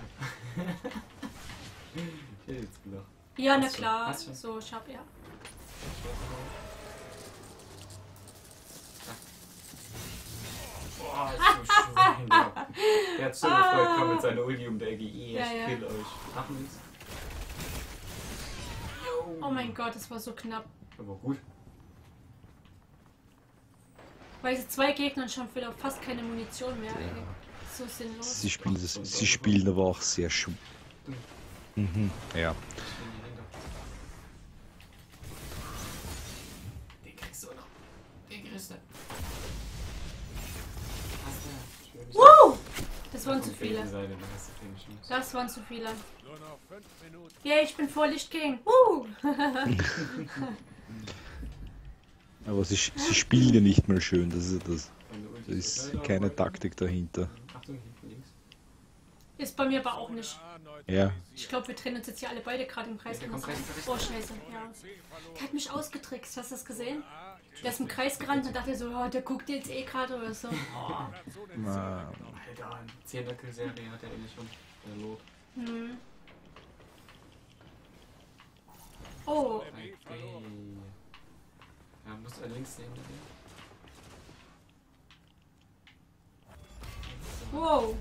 [SPEAKER 1] Ich hätte jetzt gedacht.
[SPEAKER 2] Ja, na
[SPEAKER 1] Hast du-
[SPEAKER 2] klar.
[SPEAKER 1] hast du?
[SPEAKER 2] So, ich hab ja.
[SPEAKER 1] Boah, ist so schön. Der hat so
[SPEAKER 2] Ah.
[SPEAKER 1] gefreut, kam mit seiner Ulti um der Ecke. Yeah,
[SPEAKER 2] Ja,
[SPEAKER 1] ich
[SPEAKER 2] ja.
[SPEAKER 1] kill euch. Ach, nichts.
[SPEAKER 2] Oh mein Gott, das war so knapp.
[SPEAKER 1] Aber gut.
[SPEAKER 2] Weil diese zwei Gegner schon wieder fast keine Munition mehr. Ey. So sinnlos.
[SPEAKER 3] Sie spielen, das, sie spielen aber auch sehr schön. Mhm, ja.
[SPEAKER 1] Den kriegst du noch. Den kriegst du. Hast du. Schönes.
[SPEAKER 2] Wow! Das waren zu
[SPEAKER 1] Auf der
[SPEAKER 2] viele.
[SPEAKER 1] Seite, dann hast du keine Chance.
[SPEAKER 2] Das waren zu viele.
[SPEAKER 5] Nur noch fünf Minuten.
[SPEAKER 2] Yeah, ich bin vor Licht King. Uh!
[SPEAKER 3] Aber sie, sie spielen ja nicht mal schön, das ist das.
[SPEAKER 1] Meine Ulti
[SPEAKER 3] Da
[SPEAKER 1] ist
[SPEAKER 3] ist
[SPEAKER 1] leider
[SPEAKER 3] keine
[SPEAKER 1] aber-
[SPEAKER 3] Taktik dahinter.
[SPEAKER 1] Achtung, hinten links.
[SPEAKER 2] Ist bei mir aber auch nicht.
[SPEAKER 3] Ja.
[SPEAKER 2] Ich glaube, wir drehen uns jetzt hier alle beide gerade im Kreis.
[SPEAKER 1] Ja, der kommt rechts, rechts.
[SPEAKER 2] Oh, scheiße, ja. Der hat mich ausgetrickst, hast du das gesehen? Der ist im Kreis gerannt und dachte so, oh, der guckt jetzt eh gerade oder so. Oh.
[SPEAKER 3] Na,
[SPEAKER 1] Alter, zehner Kill-Serie hat er eigentlich schon. Der Lot.
[SPEAKER 2] Hm. Oh,
[SPEAKER 1] Okay. Ja, muss er links sehen.
[SPEAKER 2] wow.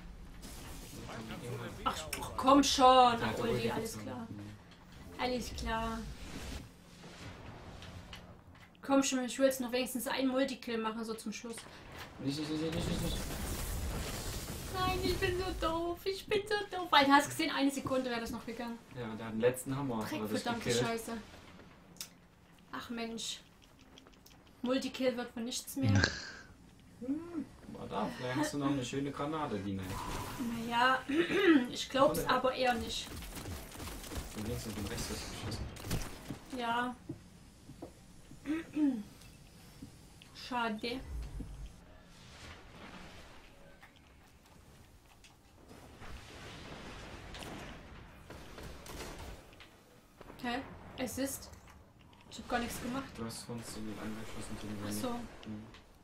[SPEAKER 2] Ach, ach komm schon. Ach, Ulti, alles klar. Alles klar. Komm schon, ich will jetzt noch wenigstens einen Multikill machen, so zum Schluss.
[SPEAKER 1] Nicht, nicht, nicht, nicht, nicht, nicht.
[SPEAKER 2] Nein, ich bin so doof. Ich bin so doof. Weil du hast gesehen, eine Sekunde wäre das noch gegangen.
[SPEAKER 1] Ja, der hat den letzten Hammer.
[SPEAKER 2] Dreck,
[SPEAKER 1] aber das
[SPEAKER 2] verdammte
[SPEAKER 1] gekillt.
[SPEAKER 2] Scheiße. Ach Mensch. Multikill wird von nichts mehr.
[SPEAKER 1] Aber da, vielleicht hast du noch eine schöne Granate, Dina.
[SPEAKER 2] Naja, ich glaub's aber eher nicht.
[SPEAKER 1] Von links und von rechts hast du geschossen.
[SPEAKER 2] Ja. Schade. Okay, es ist. Ich hab gar nichts gemacht.
[SPEAKER 1] Du hast sonst so gut angeschossen.
[SPEAKER 2] Ach so.
[SPEAKER 1] Mhm.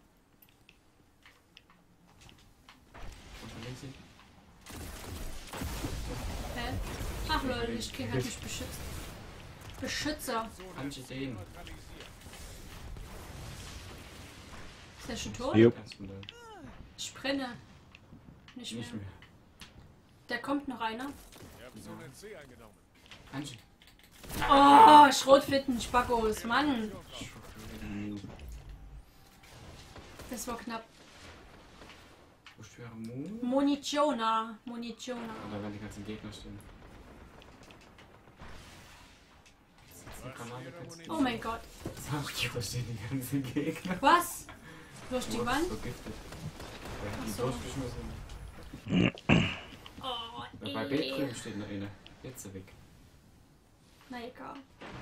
[SPEAKER 1] Und von links hin.
[SPEAKER 2] Hä? Ach lol, Lichtking hat mich beschützt. Beschützer.
[SPEAKER 1] Kannst du sehen.
[SPEAKER 2] Ist der schon tot?
[SPEAKER 3] Jupp.
[SPEAKER 1] Kannst du da
[SPEAKER 2] Ich brenne. Nicht mehr.
[SPEAKER 1] nicht mehr.
[SPEAKER 2] Da kommt noch einer.
[SPEAKER 5] Ihr habt Zone C eingenommen.
[SPEAKER 1] Kannst du.
[SPEAKER 2] Oh, Schrotfitten, Spackos. Mann, das war knapp.
[SPEAKER 1] Wo schwere Mond?
[SPEAKER 2] Munitiona. Munitiona.
[SPEAKER 1] Und da werden die ganzen Gegner stehen. Das ist eine Granate, kannst du-
[SPEAKER 2] Oh mein Gott.
[SPEAKER 1] Sag ich, da stehen die ganzen Gegner.
[SPEAKER 2] Was? Durch die
[SPEAKER 1] Wurz
[SPEAKER 2] Wand?
[SPEAKER 1] Vergiftet. Der hat
[SPEAKER 2] Ach
[SPEAKER 1] die
[SPEAKER 2] so.
[SPEAKER 1] durchgeschmissen.
[SPEAKER 2] Oh,
[SPEAKER 1] Bei B
[SPEAKER 2] eh.
[SPEAKER 1] drüben steht noch eine. Jetzt weg.
[SPEAKER 2] Na egal.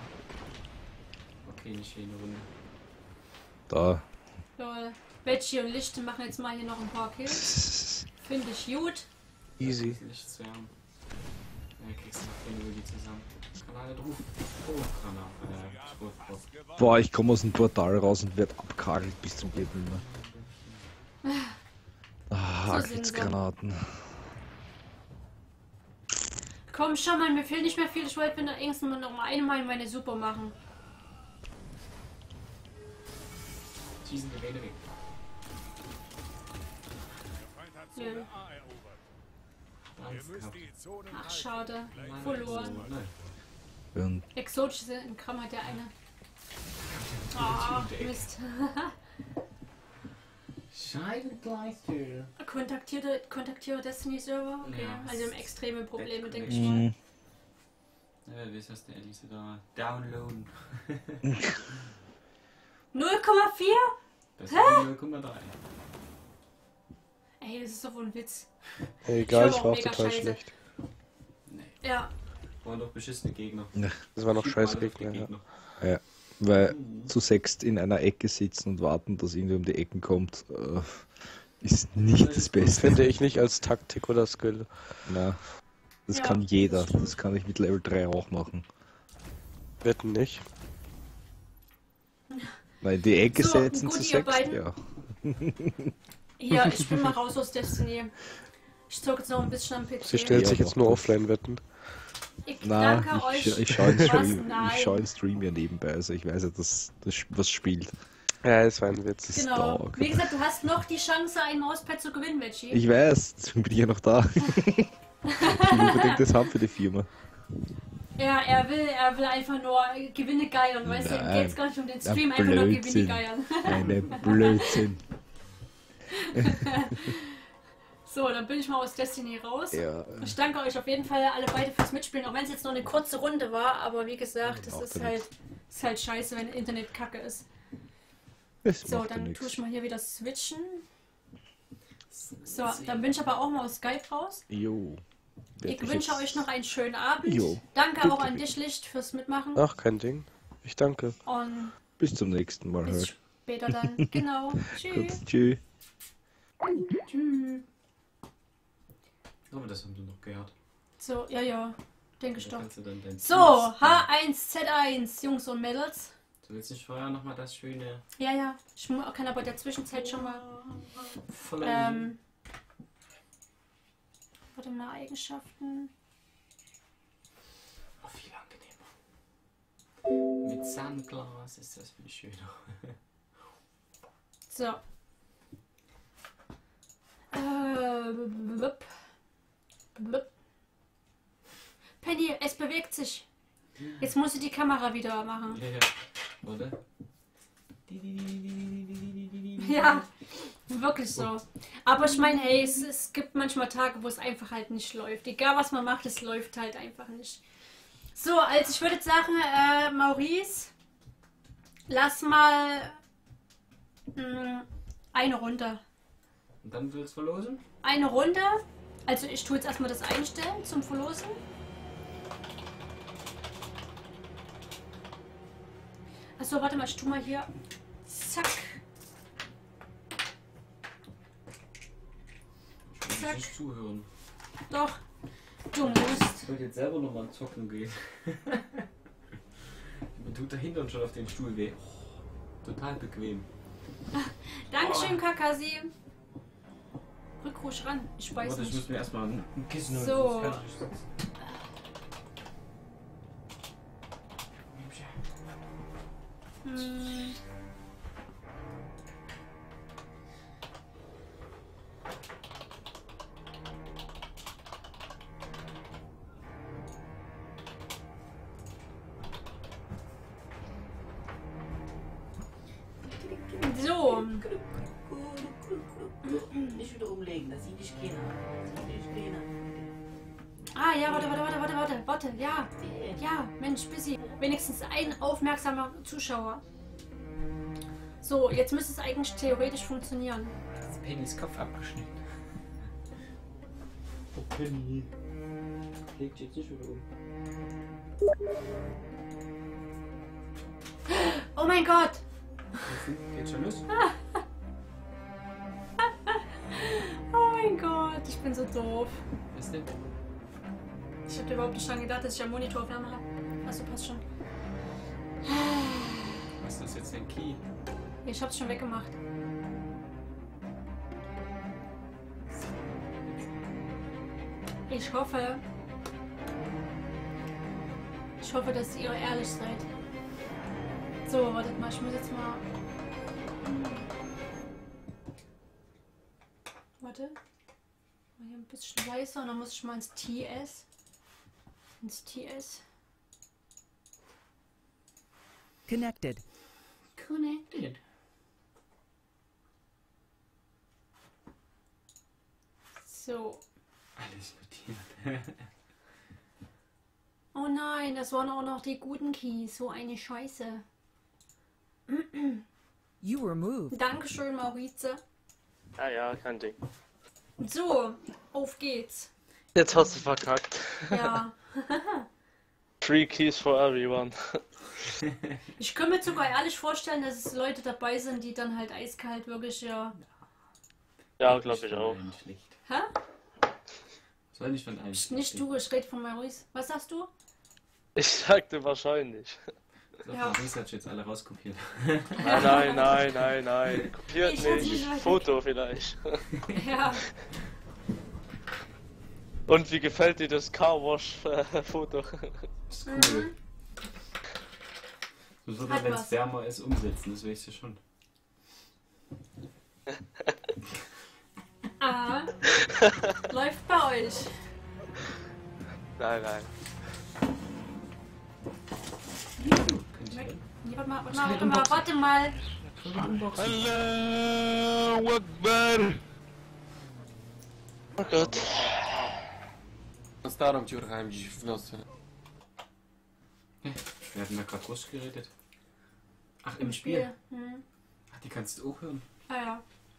[SPEAKER 1] Okay, eine schöne Runde.
[SPEAKER 3] da.
[SPEAKER 2] Lol. Veggie und Lichte machen jetzt mal hier noch ein paar Kills. Finde ich gut.
[SPEAKER 4] Easy.
[SPEAKER 1] Das Licht zu haben. Ja, kriegst du noch keine Ulti zusammen. Granate drauf. Oh, Granate. Äh, Schrotfrost.
[SPEAKER 3] Boah, ich komme aus dem Portal raus und werde abkagelt bis zum geht nicht mehr. Ah,
[SPEAKER 2] So sind sie.
[SPEAKER 3] Granaten.
[SPEAKER 2] Komm schon mal, mir fehlt nicht mehr viel. Ich wollte mir da irgendwann noch mal einmal meine Super machen.
[SPEAKER 1] Schießen die Räder weg.
[SPEAKER 5] Der Feind hat
[SPEAKER 2] Ja.
[SPEAKER 5] Zone A erobert. Ihr
[SPEAKER 1] Alles
[SPEAKER 5] müsst
[SPEAKER 1] gehabt.
[SPEAKER 5] die Zone
[SPEAKER 2] Ach,
[SPEAKER 5] halten.
[SPEAKER 2] schade.
[SPEAKER 1] Nein,
[SPEAKER 2] Verloren.
[SPEAKER 1] so, nein.
[SPEAKER 3] Und
[SPEAKER 2] Exotische in Kram hat der eine. Ah, Mist.
[SPEAKER 1] Scheibe gleich dir.
[SPEAKER 2] Kontaktiere, kontaktiere Destiny Server. Okay.
[SPEAKER 1] Ja,
[SPEAKER 2] Also
[SPEAKER 1] das
[SPEAKER 2] haben extreme Probleme,
[SPEAKER 1] Bad
[SPEAKER 2] denke ich mal.
[SPEAKER 3] Mhm.
[SPEAKER 1] Ja, wie ist das der Elise da? Downloaden.
[SPEAKER 2] null Komma vier?
[SPEAKER 1] Das ist null Komma drei.
[SPEAKER 2] Ey, das ist doch wohl ein Witz.
[SPEAKER 4] Ey, egal,
[SPEAKER 2] Ich
[SPEAKER 4] ich
[SPEAKER 2] war
[SPEAKER 4] war
[SPEAKER 2] auch
[SPEAKER 4] auch
[SPEAKER 2] mega
[SPEAKER 4] total
[SPEAKER 2] scheiße.
[SPEAKER 4] schlecht.
[SPEAKER 1] Nee.
[SPEAKER 2] Ja.
[SPEAKER 1] Waren doch beschissene Gegner.
[SPEAKER 4] Das waren noch
[SPEAKER 1] Schieb
[SPEAKER 4] scheiß
[SPEAKER 1] mal auf die
[SPEAKER 4] Gegner, ja.
[SPEAKER 3] Ja, weil
[SPEAKER 1] Mhm.
[SPEAKER 3] zu sechst in einer Ecke sitzen und warten, dass irgendwer um die Ecken kommt, äh, ist nicht das
[SPEAKER 4] Das
[SPEAKER 3] Beste.
[SPEAKER 4] finde ich nicht als Taktik oder Skill.
[SPEAKER 3] Na, das
[SPEAKER 2] Ja,
[SPEAKER 3] kann jeder.
[SPEAKER 2] das stimmt.
[SPEAKER 3] Das kann ich mit Level drei auch machen.
[SPEAKER 4] Wetten nicht.
[SPEAKER 3] Weil in die Ecke
[SPEAKER 2] So,
[SPEAKER 3] setzen
[SPEAKER 2] gut,
[SPEAKER 3] zu
[SPEAKER 2] ihr
[SPEAKER 3] sechst,
[SPEAKER 2] beiden.
[SPEAKER 3] ja.
[SPEAKER 2] Hier, ich bin mal raus aus Destiny. Ich zocke jetzt noch ein bisschen am P C.
[SPEAKER 4] Sie stellt
[SPEAKER 3] Ja,
[SPEAKER 4] sich jetzt
[SPEAKER 3] doch.
[SPEAKER 4] nur offline wetten.
[SPEAKER 2] Ich
[SPEAKER 3] Na,
[SPEAKER 2] danke
[SPEAKER 3] ich,
[SPEAKER 2] euch.
[SPEAKER 3] ich schaue im
[SPEAKER 2] Was?
[SPEAKER 3] Stream,
[SPEAKER 2] Nein.
[SPEAKER 3] ich schau im Stream ja nebenbei, also ich weiß ja, dass das was spielt.
[SPEAKER 4] Ja, es war ein Witz.
[SPEAKER 2] Genau.
[SPEAKER 3] Stark.
[SPEAKER 2] Wie gesagt, du hast noch die Chance, ein Mauspad zu gewinnen, Veggie.
[SPEAKER 3] Ich weiß, deswegen bin ich ja noch da. Ich will unbedingt das haben für die Firma.
[SPEAKER 2] Ja, er will, er will einfach nur Gewinne geiern, weißt du, ihm
[SPEAKER 3] Nein.
[SPEAKER 2] geht's gar nicht um den
[SPEAKER 3] Ja,
[SPEAKER 2] Stream, einfach nur Gewinne
[SPEAKER 3] Blödsinn.
[SPEAKER 2] geiern.
[SPEAKER 3] Eine Blödsinn.
[SPEAKER 2] So, dann bin ich mal aus Destiny raus.
[SPEAKER 3] Ja.
[SPEAKER 2] Ich danke euch auf jeden Fall alle beide fürs Mitspielen, auch wenn es jetzt nur eine kurze Runde war, aber wie gesagt, das
[SPEAKER 3] Macht
[SPEAKER 2] ist
[SPEAKER 3] ja
[SPEAKER 2] halt, ist halt scheiße, wenn Internet kacke ist.
[SPEAKER 3] Das
[SPEAKER 2] So,
[SPEAKER 3] macht ja
[SPEAKER 2] dann
[SPEAKER 3] nix.
[SPEAKER 2] tue ich mal hier wieder switchen. So, dann bin ich aber auch mal aus Skype raus.
[SPEAKER 3] Jo. Werd
[SPEAKER 2] Ich
[SPEAKER 3] mich
[SPEAKER 2] wünsche
[SPEAKER 3] jetzt-
[SPEAKER 2] euch noch einen schönen Abend.
[SPEAKER 3] Jo.
[SPEAKER 2] Danke
[SPEAKER 3] Bitte,
[SPEAKER 2] auch an
[SPEAKER 3] bitte.
[SPEAKER 2] dich, Licht, fürs Mitmachen.
[SPEAKER 4] Ach, kein Ding. Ich danke.
[SPEAKER 2] Und
[SPEAKER 3] Bis zum nächsten Mal
[SPEAKER 2] bis
[SPEAKER 3] halt.
[SPEAKER 2] später dann. Genau.
[SPEAKER 3] Gut,
[SPEAKER 2] Tschüss.
[SPEAKER 3] tschüss.
[SPEAKER 2] Tschüss.
[SPEAKER 1] Aber das haben sie noch gehört.
[SPEAKER 2] So, ja, ja. Denke ich
[SPEAKER 1] Da
[SPEAKER 2] doch.
[SPEAKER 1] kannst du dann dein
[SPEAKER 2] So,
[SPEAKER 1] Teams-
[SPEAKER 2] H eins Z eins, Jungs und Mädels.
[SPEAKER 1] Du willst nicht vorher nochmal das schöne
[SPEAKER 2] Ja, ja. Ich mu- kann aber in der Zwischenzeit schon mal.
[SPEAKER 1] volle
[SPEAKER 2] Ähm, warte mal, Eigenschaften.
[SPEAKER 1] oh, viel angenehmer. Mit Sandglas ist das viel schöner.
[SPEAKER 2] So. Äh, blub. Blub. Penny, es bewegt sich. Jetzt muss ich die Kamera wieder machen.
[SPEAKER 1] Ja, ja. Oder?
[SPEAKER 2] Ja, wirklich so. Aber ich meine, hey, es, es gibt manchmal Tage, wo es einfach halt nicht läuft. Egal was man macht, es läuft halt einfach nicht. So, also ich würde jetzt sagen, äh, Maurice, lass mal mh, eine Runde.
[SPEAKER 1] Und dann willst du verlosen?
[SPEAKER 2] Eine Runde. Also ich tue jetzt erstmal das einstellen zum Verlosen. Achso, warte mal, ich tue mal hier. Zack.
[SPEAKER 1] Ich will
[SPEAKER 2] Zack.
[SPEAKER 1] nicht zuhören.
[SPEAKER 2] Doch. Du musst.
[SPEAKER 1] Ich will jetzt selber nochmal zocken gehen. Man tut dahinter und schon auf den Stuhl weh. Oh, total bequem.
[SPEAKER 2] Dankeschön, Kakasi. Rück ruhig ran. Ich weiß
[SPEAKER 1] Warte, ich muss
[SPEAKER 2] nicht.
[SPEAKER 1] mir erstmal ein ein Kissen holen.
[SPEAKER 2] So.
[SPEAKER 1] sonst kann ich nicht sitzen.
[SPEAKER 2] Hm. So.
[SPEAKER 6] Nicht wieder umlegen, das sieht nicht keiner. Das sieht nicht keiner.
[SPEAKER 2] Ah ja, warte, warte, warte, warte, warte, warte. Ja. Ja, Mensch, Busy. Wenigstens ein aufmerksamer Zuschauer. So, jetzt müsste es eigentlich theoretisch funktionieren.
[SPEAKER 1] Das ist Pennys Kopf abgeschnitten. Oh, Penny. Legt jetzt nicht wieder um.
[SPEAKER 2] Oh mein Gott!
[SPEAKER 1] Geht schon los?
[SPEAKER 2] Oh mein Gott, ich bin so doof.
[SPEAKER 1] Was denn?
[SPEAKER 2] Ich habe überhaupt nicht dran gedacht, dass ich am Monitor Wärme habe. Also passt schon.
[SPEAKER 1] Was ist das jetzt dein Key?
[SPEAKER 2] Ich hab's schon weggemacht. Ich hoffe. Ich hoffe, dass ihr ehrlich seid. So, wartet mal, ich muss jetzt mal. Warte. Mal hier ein bisschen leiser und dann muss ich mal ins T S. Ins T S.
[SPEAKER 6] Connected.
[SPEAKER 2] Connected. So.
[SPEAKER 1] Alles notiert.
[SPEAKER 2] Oh nein, das waren auch noch die guten Keys. So eine Scheiße.
[SPEAKER 6] You were moved.
[SPEAKER 2] Dankeschön, Maurice.
[SPEAKER 4] Ja, ja, kein Ding.
[SPEAKER 2] So, auf geht's.
[SPEAKER 4] Jetzt hast du verkackt.
[SPEAKER 2] Ja.
[SPEAKER 4] Free keys for everyone.
[SPEAKER 2] Ich könnte mir sogar ehrlich vorstellen, dass es Leute dabei sind, die dann halt eiskalt wirklich ja.
[SPEAKER 4] Ja, glaube ich auch.
[SPEAKER 1] Nein, schlecht.
[SPEAKER 2] Hä?
[SPEAKER 1] Soll nicht von einem.
[SPEAKER 2] Nicht du, ich rede von Maurice. Was sagst du?
[SPEAKER 4] Ich sagte wahrscheinlich.
[SPEAKER 1] So,
[SPEAKER 2] Ja.
[SPEAKER 1] ja. Research jetzt alle rauskopiert.
[SPEAKER 4] Nein, nein, nein, nein, nein. Kopiert
[SPEAKER 2] Ich hab's
[SPEAKER 4] nicht.
[SPEAKER 2] nicht weiter-
[SPEAKER 4] Foto vielleicht.
[SPEAKER 2] Ja.
[SPEAKER 4] Und wie gefällt dir das Carwash-Foto?
[SPEAKER 1] Ist cool.
[SPEAKER 2] Mhm.
[SPEAKER 1] Du solltest,
[SPEAKER 2] Hat
[SPEAKER 1] wenn es
[SPEAKER 2] was.
[SPEAKER 1] wärmer ist, umsetzen, das weißt du schon.
[SPEAKER 2] Läuft bei euch.
[SPEAKER 4] Nein, nein.
[SPEAKER 2] Weg. Nee, warte mal, warte mal, warte mal, warte mal.
[SPEAKER 4] Allahu Akbar. Oh Gott.
[SPEAKER 1] Staram cię uruchamiam dziś w nocy. Wir hatten da gerade Russisch geredet. Ach, im,
[SPEAKER 2] Im
[SPEAKER 1] Spiel.
[SPEAKER 2] Spiel. Hm.
[SPEAKER 1] Ach, die kannst du auch hören.
[SPEAKER 2] Ah ja.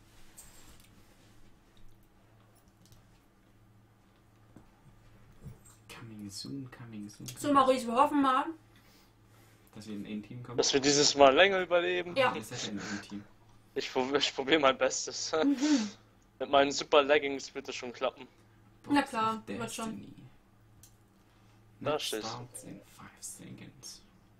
[SPEAKER 1] Coming soon, coming soon.
[SPEAKER 2] So, Maurice, wir hoffen mal.
[SPEAKER 1] Dass ihr in ein Team kommt.
[SPEAKER 4] Dass wir dieses Mal länger überleben.
[SPEAKER 2] Ja.
[SPEAKER 1] Ihr seid in einem Team.
[SPEAKER 4] Ich, prob- ich probiere mein Bestes.
[SPEAKER 2] Mhm.
[SPEAKER 4] Mit meinen super Leggings wird das schon klappen.
[SPEAKER 2] Na klar,
[SPEAKER 1] Box of
[SPEAKER 2] wird schon.
[SPEAKER 1] Destiny.
[SPEAKER 4] Da
[SPEAKER 1] Next
[SPEAKER 4] steht's.
[SPEAKER 1] starts in five seconds.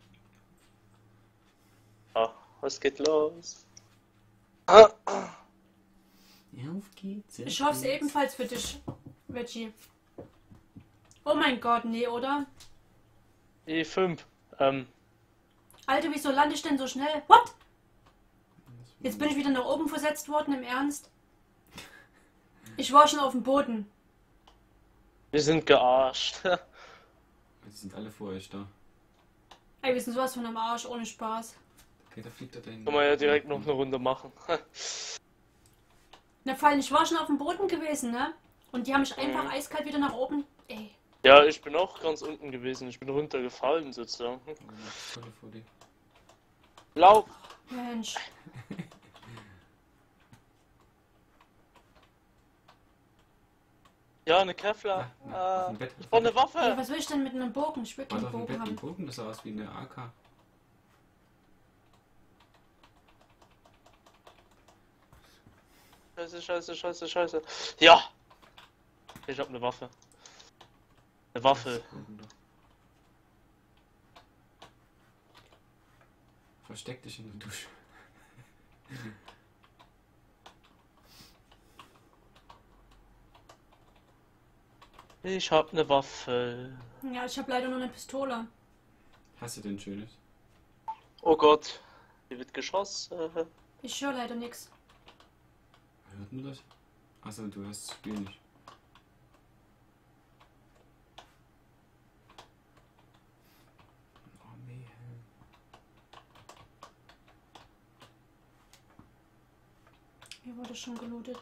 [SPEAKER 4] Ah, was geht los? Ah, ah.
[SPEAKER 1] Ja, auf geht's.
[SPEAKER 2] Ich hoffe es ebenfalls für dich, Veggie. Oh mein Gott, nee, oder?
[SPEAKER 4] E fünf. Ähm,
[SPEAKER 2] Alter, wieso lande ich denn so schnell? What? Jetzt bin ich wieder nach oben versetzt worden, im Ernst? Ich war schon auf dem Boden.
[SPEAKER 4] wir sind gearscht.
[SPEAKER 1] Die sind alle vor euch da.
[SPEAKER 2] Ey, wir sind sowas von am Arsch, ohne Spaß.
[SPEAKER 1] Okay, da fliegt er dahin.
[SPEAKER 4] Können wir ja direkt noch eine Runde machen.
[SPEAKER 2] Na, vor allem, ich war schon auf dem Boden gewesen, ne? Und die haben mich einfach
[SPEAKER 4] Mhm.
[SPEAKER 2] eiskalt wieder nach oben. Ey.
[SPEAKER 4] Ja, ich bin auch ganz unten gewesen. Ich bin runtergefallen sozusagen.
[SPEAKER 1] Oh, voll vor dir.
[SPEAKER 4] Blau.
[SPEAKER 2] Mensch.
[SPEAKER 4] Ja, eine Kevlar.
[SPEAKER 1] Ja, ja, auf
[SPEAKER 4] Ah,
[SPEAKER 1] dem Bett.
[SPEAKER 4] ich brauche eine
[SPEAKER 2] Ey,
[SPEAKER 4] Waffe.
[SPEAKER 2] was will ich denn mit einem Bogen? Ich will
[SPEAKER 1] Warte
[SPEAKER 2] keinen
[SPEAKER 1] auf dem
[SPEAKER 2] Bogen
[SPEAKER 1] Bett, ein
[SPEAKER 2] haben.
[SPEAKER 1] Bogen, das sah aus wie eine A K.
[SPEAKER 4] Scheiße, scheiße, scheiße, scheiße. Ja. Ich hab eine Waffe. Eine Waffe.
[SPEAKER 1] Versteck dich in der Dusche.
[SPEAKER 4] Ich hab eine Waffe.
[SPEAKER 2] Ja, ich habe leider nur eine Pistole.
[SPEAKER 1] Hast du denn Schönes?
[SPEAKER 4] Oh Gott. Hier wird geschossen.
[SPEAKER 2] Ich höre leider nichts.
[SPEAKER 1] Hört man das? Achso, du hörst das Spiel nicht. Oh nee.
[SPEAKER 2] Hier wurde schon gelootet.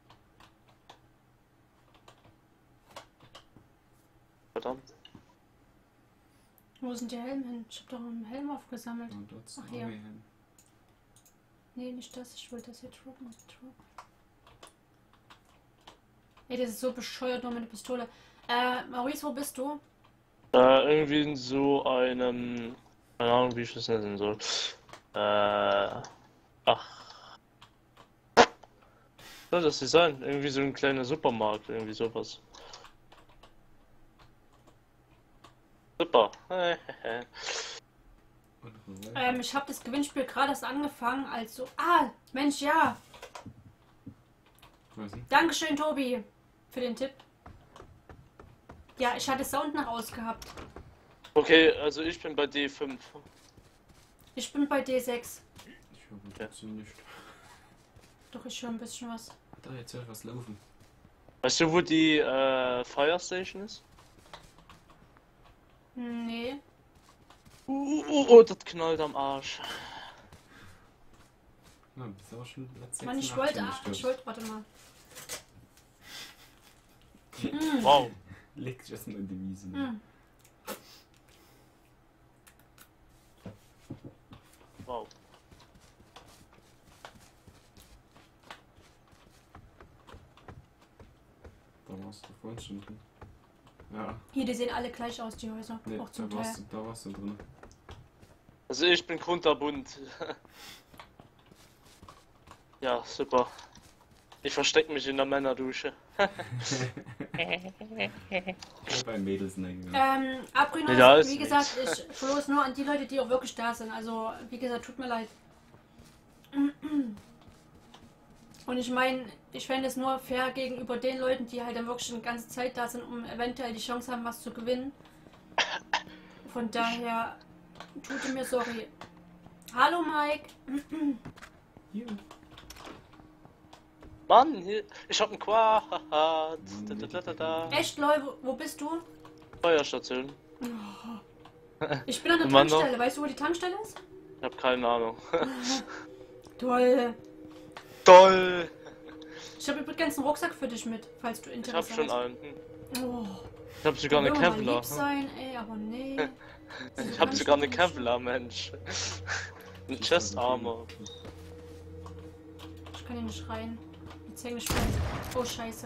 [SPEAKER 4] Verdammt.
[SPEAKER 2] Wo sind die Helme hin? Ich habe doch einen Helm aufgesammelt.
[SPEAKER 1] Und dort ist
[SPEAKER 2] Ach,
[SPEAKER 1] ein
[SPEAKER 2] hier.
[SPEAKER 1] Army-Helm.
[SPEAKER 2] Nee, nicht das. Ich wollte das hier droppen. droppen. Ey, das ist so bescheuert, nur mit der Pistole. Äh, Maurice, wo bist du?
[SPEAKER 4] Äh, irgendwie in so einem. Keine Ahnung, wie ich das nennen soll. Äh. Ach. Soll das nicht sein? Irgendwie so ein kleiner Supermarkt, irgendwie sowas. Super.
[SPEAKER 1] Und Revolver.
[SPEAKER 2] Ähm, ich habe das Gewinnspiel gerade erst angefangen, also... Ah, Mensch, ja.
[SPEAKER 1] Was denn?
[SPEAKER 2] Dankeschön, Tobi, für den Tipp. Ja, ich hatte Sound nach aus gehabt.
[SPEAKER 4] Okay, also ich bin bei D fünf.
[SPEAKER 2] Ich bin bei D sechs.
[SPEAKER 1] Ich höre trotzdem nicht.
[SPEAKER 2] Doch, ich höre ein bisschen was.
[SPEAKER 1] Da, jetzt hört was laufen.
[SPEAKER 4] Weißt du, wo die äh, Fire Station ist?
[SPEAKER 2] Nee.
[SPEAKER 4] Uh, uh, uh, oh, das knallt am Arsch.
[SPEAKER 1] Na, bist aber schon Platz
[SPEAKER 2] Mann, ich
[SPEAKER 1] sechsundachtzig
[SPEAKER 2] wollte... ah,
[SPEAKER 1] gestürzt.
[SPEAKER 2] Ich wollte... Warte mal.
[SPEAKER 4] Wow.
[SPEAKER 1] Leg dich erstmal in die Wiese. Ne?
[SPEAKER 2] Hm.
[SPEAKER 4] Wow.
[SPEAKER 1] Da warst du vorhin schon drin. Ja,
[SPEAKER 2] Hier, die sehen alle gleich aus, die Häuser.
[SPEAKER 1] nee,
[SPEAKER 2] Auch zum
[SPEAKER 1] da,
[SPEAKER 2] Teil.
[SPEAKER 1] warst du, da warst du drin.
[SPEAKER 4] Also ich bin kunterbunt. Ja, super. Ich verstecke mich in der Männerdusche.
[SPEAKER 1] Bei Mädels nein.
[SPEAKER 2] Ähm, Abrinos,
[SPEAKER 4] Ja, ist
[SPEAKER 2] wie
[SPEAKER 4] nix.
[SPEAKER 2] gesagt, ich verlose nur an die Leute, die auch wirklich da sind. Also, wie gesagt, tut mir leid. Und ich meine, ich fände es nur fair gegenüber den Leuten, die halt dann wirklich eine ganze Zeit da sind, um eventuell die Chance haben, was zu gewinnen. Von daher, tut mir sorry. Hallo Mike.
[SPEAKER 1] Hier.
[SPEAKER 4] Mann, hier, ich hab einen Quad. Da, da, da, da, da.
[SPEAKER 2] Echt, Leute, wo, wo bist du?
[SPEAKER 4] Feuerstation.
[SPEAKER 2] Ich bin an der
[SPEAKER 4] Mann, noch.
[SPEAKER 2] Tankstelle. Weißt du, wo die Tankstelle ist?
[SPEAKER 4] Ich hab keine Ahnung.
[SPEAKER 2] Toll.
[SPEAKER 4] Toll!
[SPEAKER 2] Ich habe übrigens einen Rucksack für dich mit, falls du
[SPEAKER 4] Ich
[SPEAKER 2] Interesse
[SPEAKER 4] hab schon
[SPEAKER 2] hast.
[SPEAKER 4] einen.
[SPEAKER 2] Oh,
[SPEAKER 4] Ich hab sogar eine
[SPEAKER 2] will mal
[SPEAKER 4] Kevlar.
[SPEAKER 2] lieb sein, ey, aber nee.
[SPEAKER 4] Ich hab sogar eine Kevlar, Mensch. Ein Chest Armor.
[SPEAKER 2] Ich kann ihn nicht rein. Jetzt hänge ich fest. Oh, scheiße.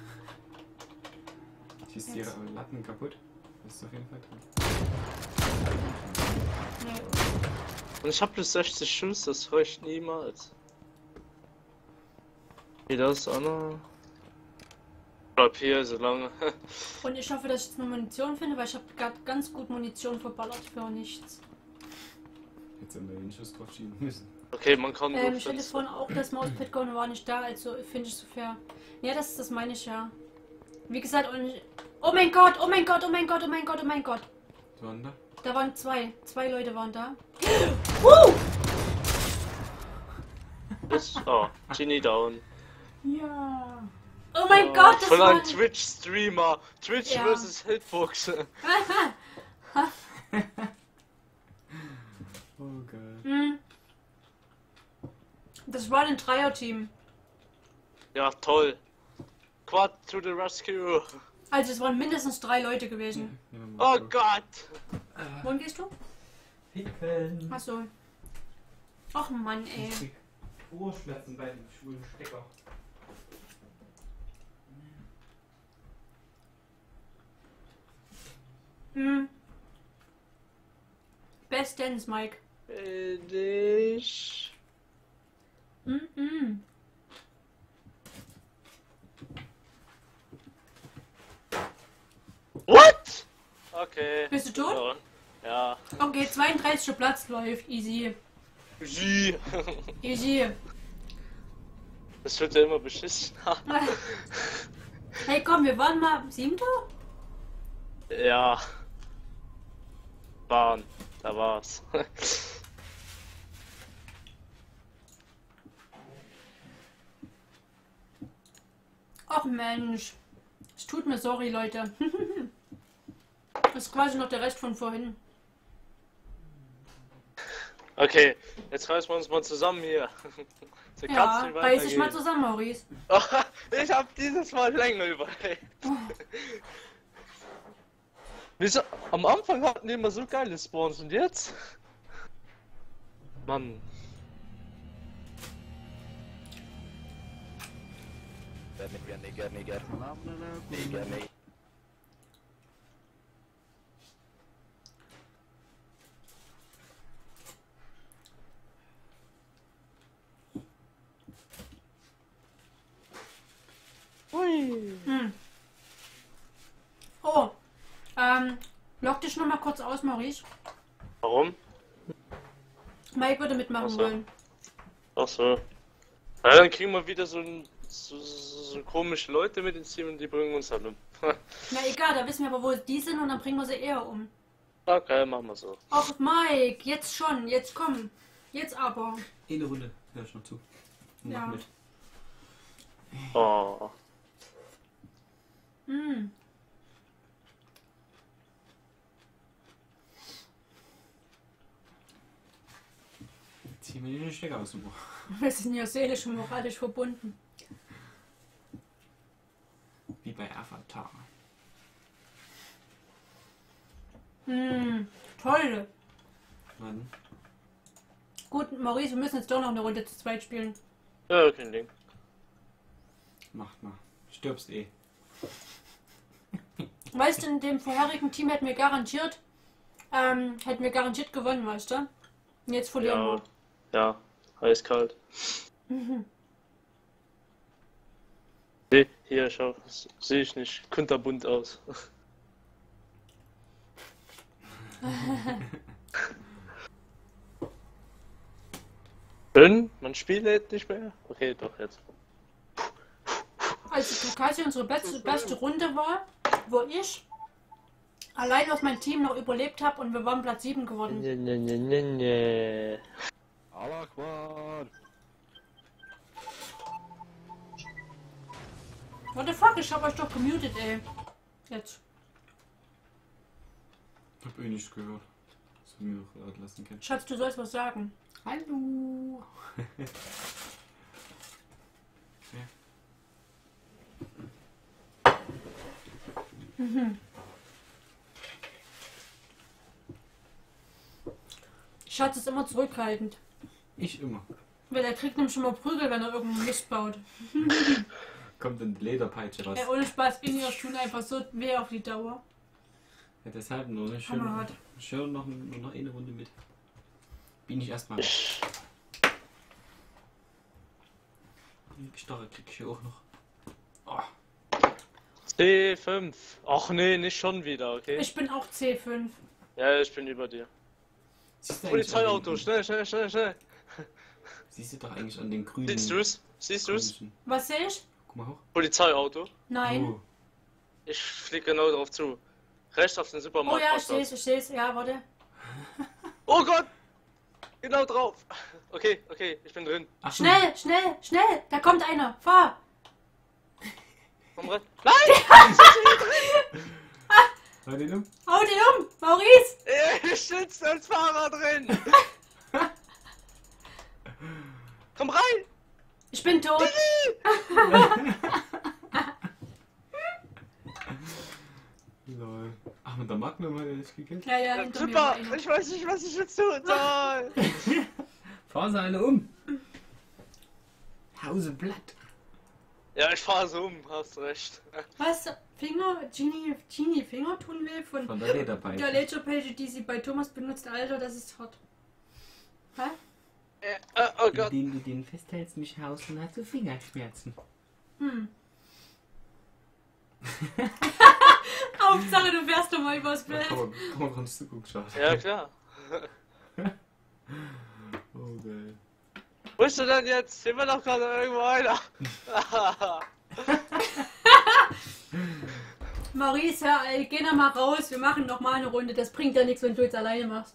[SPEAKER 1] Schießt ihre Latten kaputt. Das ist auf jeden Fall drin.
[SPEAKER 2] Nee.
[SPEAKER 4] Und ich hab plus sechzig Schuss, das reicht niemals. Wie das, Anna? Bleib hier so lange.
[SPEAKER 2] Und ich hoffe, dass ich jetzt noch Munition finde, weil ich habe gerade ganz gut Munition verballert für nichts.
[SPEAKER 1] Jetzt haben wir den Schuss drauf schieben müssen.
[SPEAKER 4] Okay, man kann
[SPEAKER 2] Ähm,
[SPEAKER 4] nur
[SPEAKER 2] ich finde
[SPEAKER 4] fünf-
[SPEAKER 2] vorhin auch, dass Mauspad Gone war nicht da, also finde ich so fair. Ja, das, das meine ich ja. Wie gesagt, und ich, oh mein Gott, oh mein Gott, oh mein Gott, oh mein Gott, oh mein Gott.
[SPEAKER 1] Was war denn da?
[SPEAKER 2] Da waren zwei, zwei Leute waren da. Uh!
[SPEAKER 4] Das, oh, Genie down.
[SPEAKER 2] Ja. Oh mein
[SPEAKER 4] Oh,
[SPEAKER 2] Gott, das
[SPEAKER 4] voll
[SPEAKER 2] war
[SPEAKER 4] ein Twitch-Streamer. Twitch
[SPEAKER 2] Ja.
[SPEAKER 4] versus Hitbox.
[SPEAKER 1] Oh geil.
[SPEAKER 2] Hm. Das war ein Dreier-Team.
[SPEAKER 4] Ja, toll. Quad to the rescue.
[SPEAKER 2] Also es waren mindestens drei Leute gewesen.
[SPEAKER 1] Nehmen wir mal
[SPEAKER 4] Oh
[SPEAKER 1] so.
[SPEAKER 4] Gott.
[SPEAKER 2] Wohin gehst du?
[SPEAKER 1] Hinten.
[SPEAKER 2] Achso. Ach Mann, ey.
[SPEAKER 1] Ich krieg Ohrschmerzen bei dem schwulen Stecker.
[SPEAKER 2] Hm. Bestens, Mike.
[SPEAKER 4] Ich.
[SPEAKER 2] Mm -mm.
[SPEAKER 4] What? Okay.
[SPEAKER 2] Bist du tot?
[SPEAKER 4] Ja.
[SPEAKER 2] Okay, zweiunddreißigster Platz läuft. Easy.
[SPEAKER 4] Sie.
[SPEAKER 2] Easy.
[SPEAKER 4] Das wird ja immer beschissen.
[SPEAKER 2] Hey, komm, wir waren mal siebter?
[SPEAKER 4] Ja. Bahn. Da war's.
[SPEAKER 2] Ach Mensch. Es tut mir sorry, Leute. Das ist quasi noch der Rest von vorhin.
[SPEAKER 4] Okay, jetzt reißen wir uns mal zusammen hier. So kann's
[SPEAKER 2] Ja,
[SPEAKER 4] nicht
[SPEAKER 2] reiß dich mal
[SPEAKER 4] weitergehen.
[SPEAKER 2] zusammen, Maurice.
[SPEAKER 4] Ich hab dieses Mal länger überlegt. Wieso? Am Anfang hatten die immer so geile Spawns und jetzt? Mann.
[SPEAKER 7] Nigger, nigger, nigger. Nigger, nigger.
[SPEAKER 2] Hm. Oh. Ähm, log dich noch mal kurz aus, Maurice.
[SPEAKER 4] Warum?
[SPEAKER 2] Mike würde mitmachen
[SPEAKER 4] Ach so.
[SPEAKER 2] wollen.
[SPEAKER 4] Ach so. Ja, dann kriegen wir wieder so, ein, so, so, so komische Leute mit ins Team und die bringen uns halt um.
[SPEAKER 2] Na egal, da wissen wir aber, wo die sind und dann bringen wir sie eher um.
[SPEAKER 4] Okay, machen wir so.
[SPEAKER 2] Ach Mike, jetzt schon, jetzt komm. Jetzt aber.
[SPEAKER 1] Eine Runde. Hör schon zu. Und
[SPEAKER 2] Ja.
[SPEAKER 1] mach mit.
[SPEAKER 4] Oh.
[SPEAKER 2] Hm.
[SPEAKER 1] Zieh mir den Stecker aus dem Ohr.
[SPEAKER 2] Wir sind ja seelisch und moralisch verbunden.
[SPEAKER 1] Wie bei Avatar.
[SPEAKER 2] Hm. Toll.
[SPEAKER 1] Mann.
[SPEAKER 2] Gut, Maurice, wir müssen jetzt doch noch eine Runde zu zweit spielen.
[SPEAKER 4] Ja, kein Ding.
[SPEAKER 1] Macht mal. Stirbst eh.
[SPEAKER 2] Weißt du, in dem vorherigen Team hätten wir garantiert, ähm, hätten wir garantiert gewonnen, weißt du? Und jetzt verlieren
[SPEAKER 4] Ja. Ja, eiskalt.
[SPEAKER 2] wir.
[SPEAKER 4] Nee, hier, schau, sehe ich nicht. Kunterbunt aus. Schön, man spielt nicht mehr. Okay, doch jetzt.
[SPEAKER 2] Als die quasi unsere beste, beste Runde war, wo ich allein aus meinem Team noch überlebt habe und wir waren Platz sieben geworden.
[SPEAKER 4] Ne, ne, ne, ne, ne.
[SPEAKER 3] Allah Akbar.
[SPEAKER 2] What the fuck, ich hab euch doch gemutet, ey. Jetzt.
[SPEAKER 1] Ich hab eh nichts gehört. Das wir mir noch laut lassen können.
[SPEAKER 2] Schatz, du sollst was sagen.
[SPEAKER 1] Hallo!
[SPEAKER 2] Mhm. Schatz ist immer zurückhaltend.
[SPEAKER 1] Ich immer.
[SPEAKER 2] Weil er kriegt nämlich schon mal Prügel, wenn er irgendeinen Mist baut.
[SPEAKER 1] Kommt dann die Lederpeitsche raus.
[SPEAKER 2] Ey, ohne Spaß, in ihr tun einfach so weh auf die Dauer.
[SPEAKER 1] Ja, deshalb nur eine schöne,
[SPEAKER 2] Hammerhart.
[SPEAKER 1] schön noch, nur noch eine Runde mit. Bin ich erstmal.
[SPEAKER 4] Ich,
[SPEAKER 1] Die Starre krieg ich hier auch noch. Oh.
[SPEAKER 4] C fünf. Ach nee, nicht schon wieder, okay?
[SPEAKER 2] Ich bin auch C fünf.
[SPEAKER 4] Ja, ich bin über dir.
[SPEAKER 1] Siehst du eigentlich
[SPEAKER 4] Polizeiauto,
[SPEAKER 1] an den-
[SPEAKER 4] schnell, schnell, schnell, schnell.
[SPEAKER 1] Siehst du doch eigentlich an den grünen.
[SPEAKER 4] Siehst du's? Siehst du's?
[SPEAKER 1] Grünchen.
[SPEAKER 2] Was sehe ich?
[SPEAKER 1] Guck mal hoch.
[SPEAKER 4] Polizeiauto.
[SPEAKER 2] Nein.
[SPEAKER 1] Oh.
[SPEAKER 4] Ich flieg genau drauf zu. Rechts auf den
[SPEAKER 2] Oh
[SPEAKER 4] Supermarkt.
[SPEAKER 2] ja, ich sehe es, ich sehe es. Ja, warte.
[SPEAKER 4] Oh Gott! Genau drauf. Okay, okay, ich bin drin.
[SPEAKER 1] Ach so.
[SPEAKER 2] Schnell, schnell, schnell. Da kommt einer. Fahr.
[SPEAKER 4] Komm rein. Nein!
[SPEAKER 1] Hör den um.
[SPEAKER 2] Hau den um. Maurice.
[SPEAKER 4] Ich sitze als Fahrer drin. Komm rein!
[SPEAKER 2] Ich bin tot.
[SPEAKER 1] Lol. Ach, mit der Magnum hat er nicht gekillt.
[SPEAKER 2] Ja, ja, hinter mir
[SPEAKER 4] Super!
[SPEAKER 2] war einer.
[SPEAKER 4] Ich weiß nicht, was ich jetzt tun soll.
[SPEAKER 1] Fahr sie eine um. Hause blatt.
[SPEAKER 4] Ja, ich fahre so um, hast recht.
[SPEAKER 2] Was? Finger? Genie, Genie Finger tun will von
[SPEAKER 1] Von der Lederpeitsche.
[SPEAKER 2] der Ledgerpage, die sie bei Thomas benutzt. Alter, das ist hart. Hä?
[SPEAKER 4] Äh, äh, oh Gott.
[SPEAKER 1] Indem du den festhältst, mich hausen, hast du Fingerschmerzen.
[SPEAKER 2] Hm. Hauptsache, du fährst doch mal übers Blatt.
[SPEAKER 1] Komm, komm, kommst du guck, schau.
[SPEAKER 4] Ja, klar.
[SPEAKER 1] Oh, geil.
[SPEAKER 4] Wo ist du denn jetzt? Hier war doch gerade irgendwo einer.
[SPEAKER 2] Maurice, ja, ey, geh noch mal raus. Wir machen noch mal eine Runde. Das bringt ja nichts, wenn du jetzt alleine machst.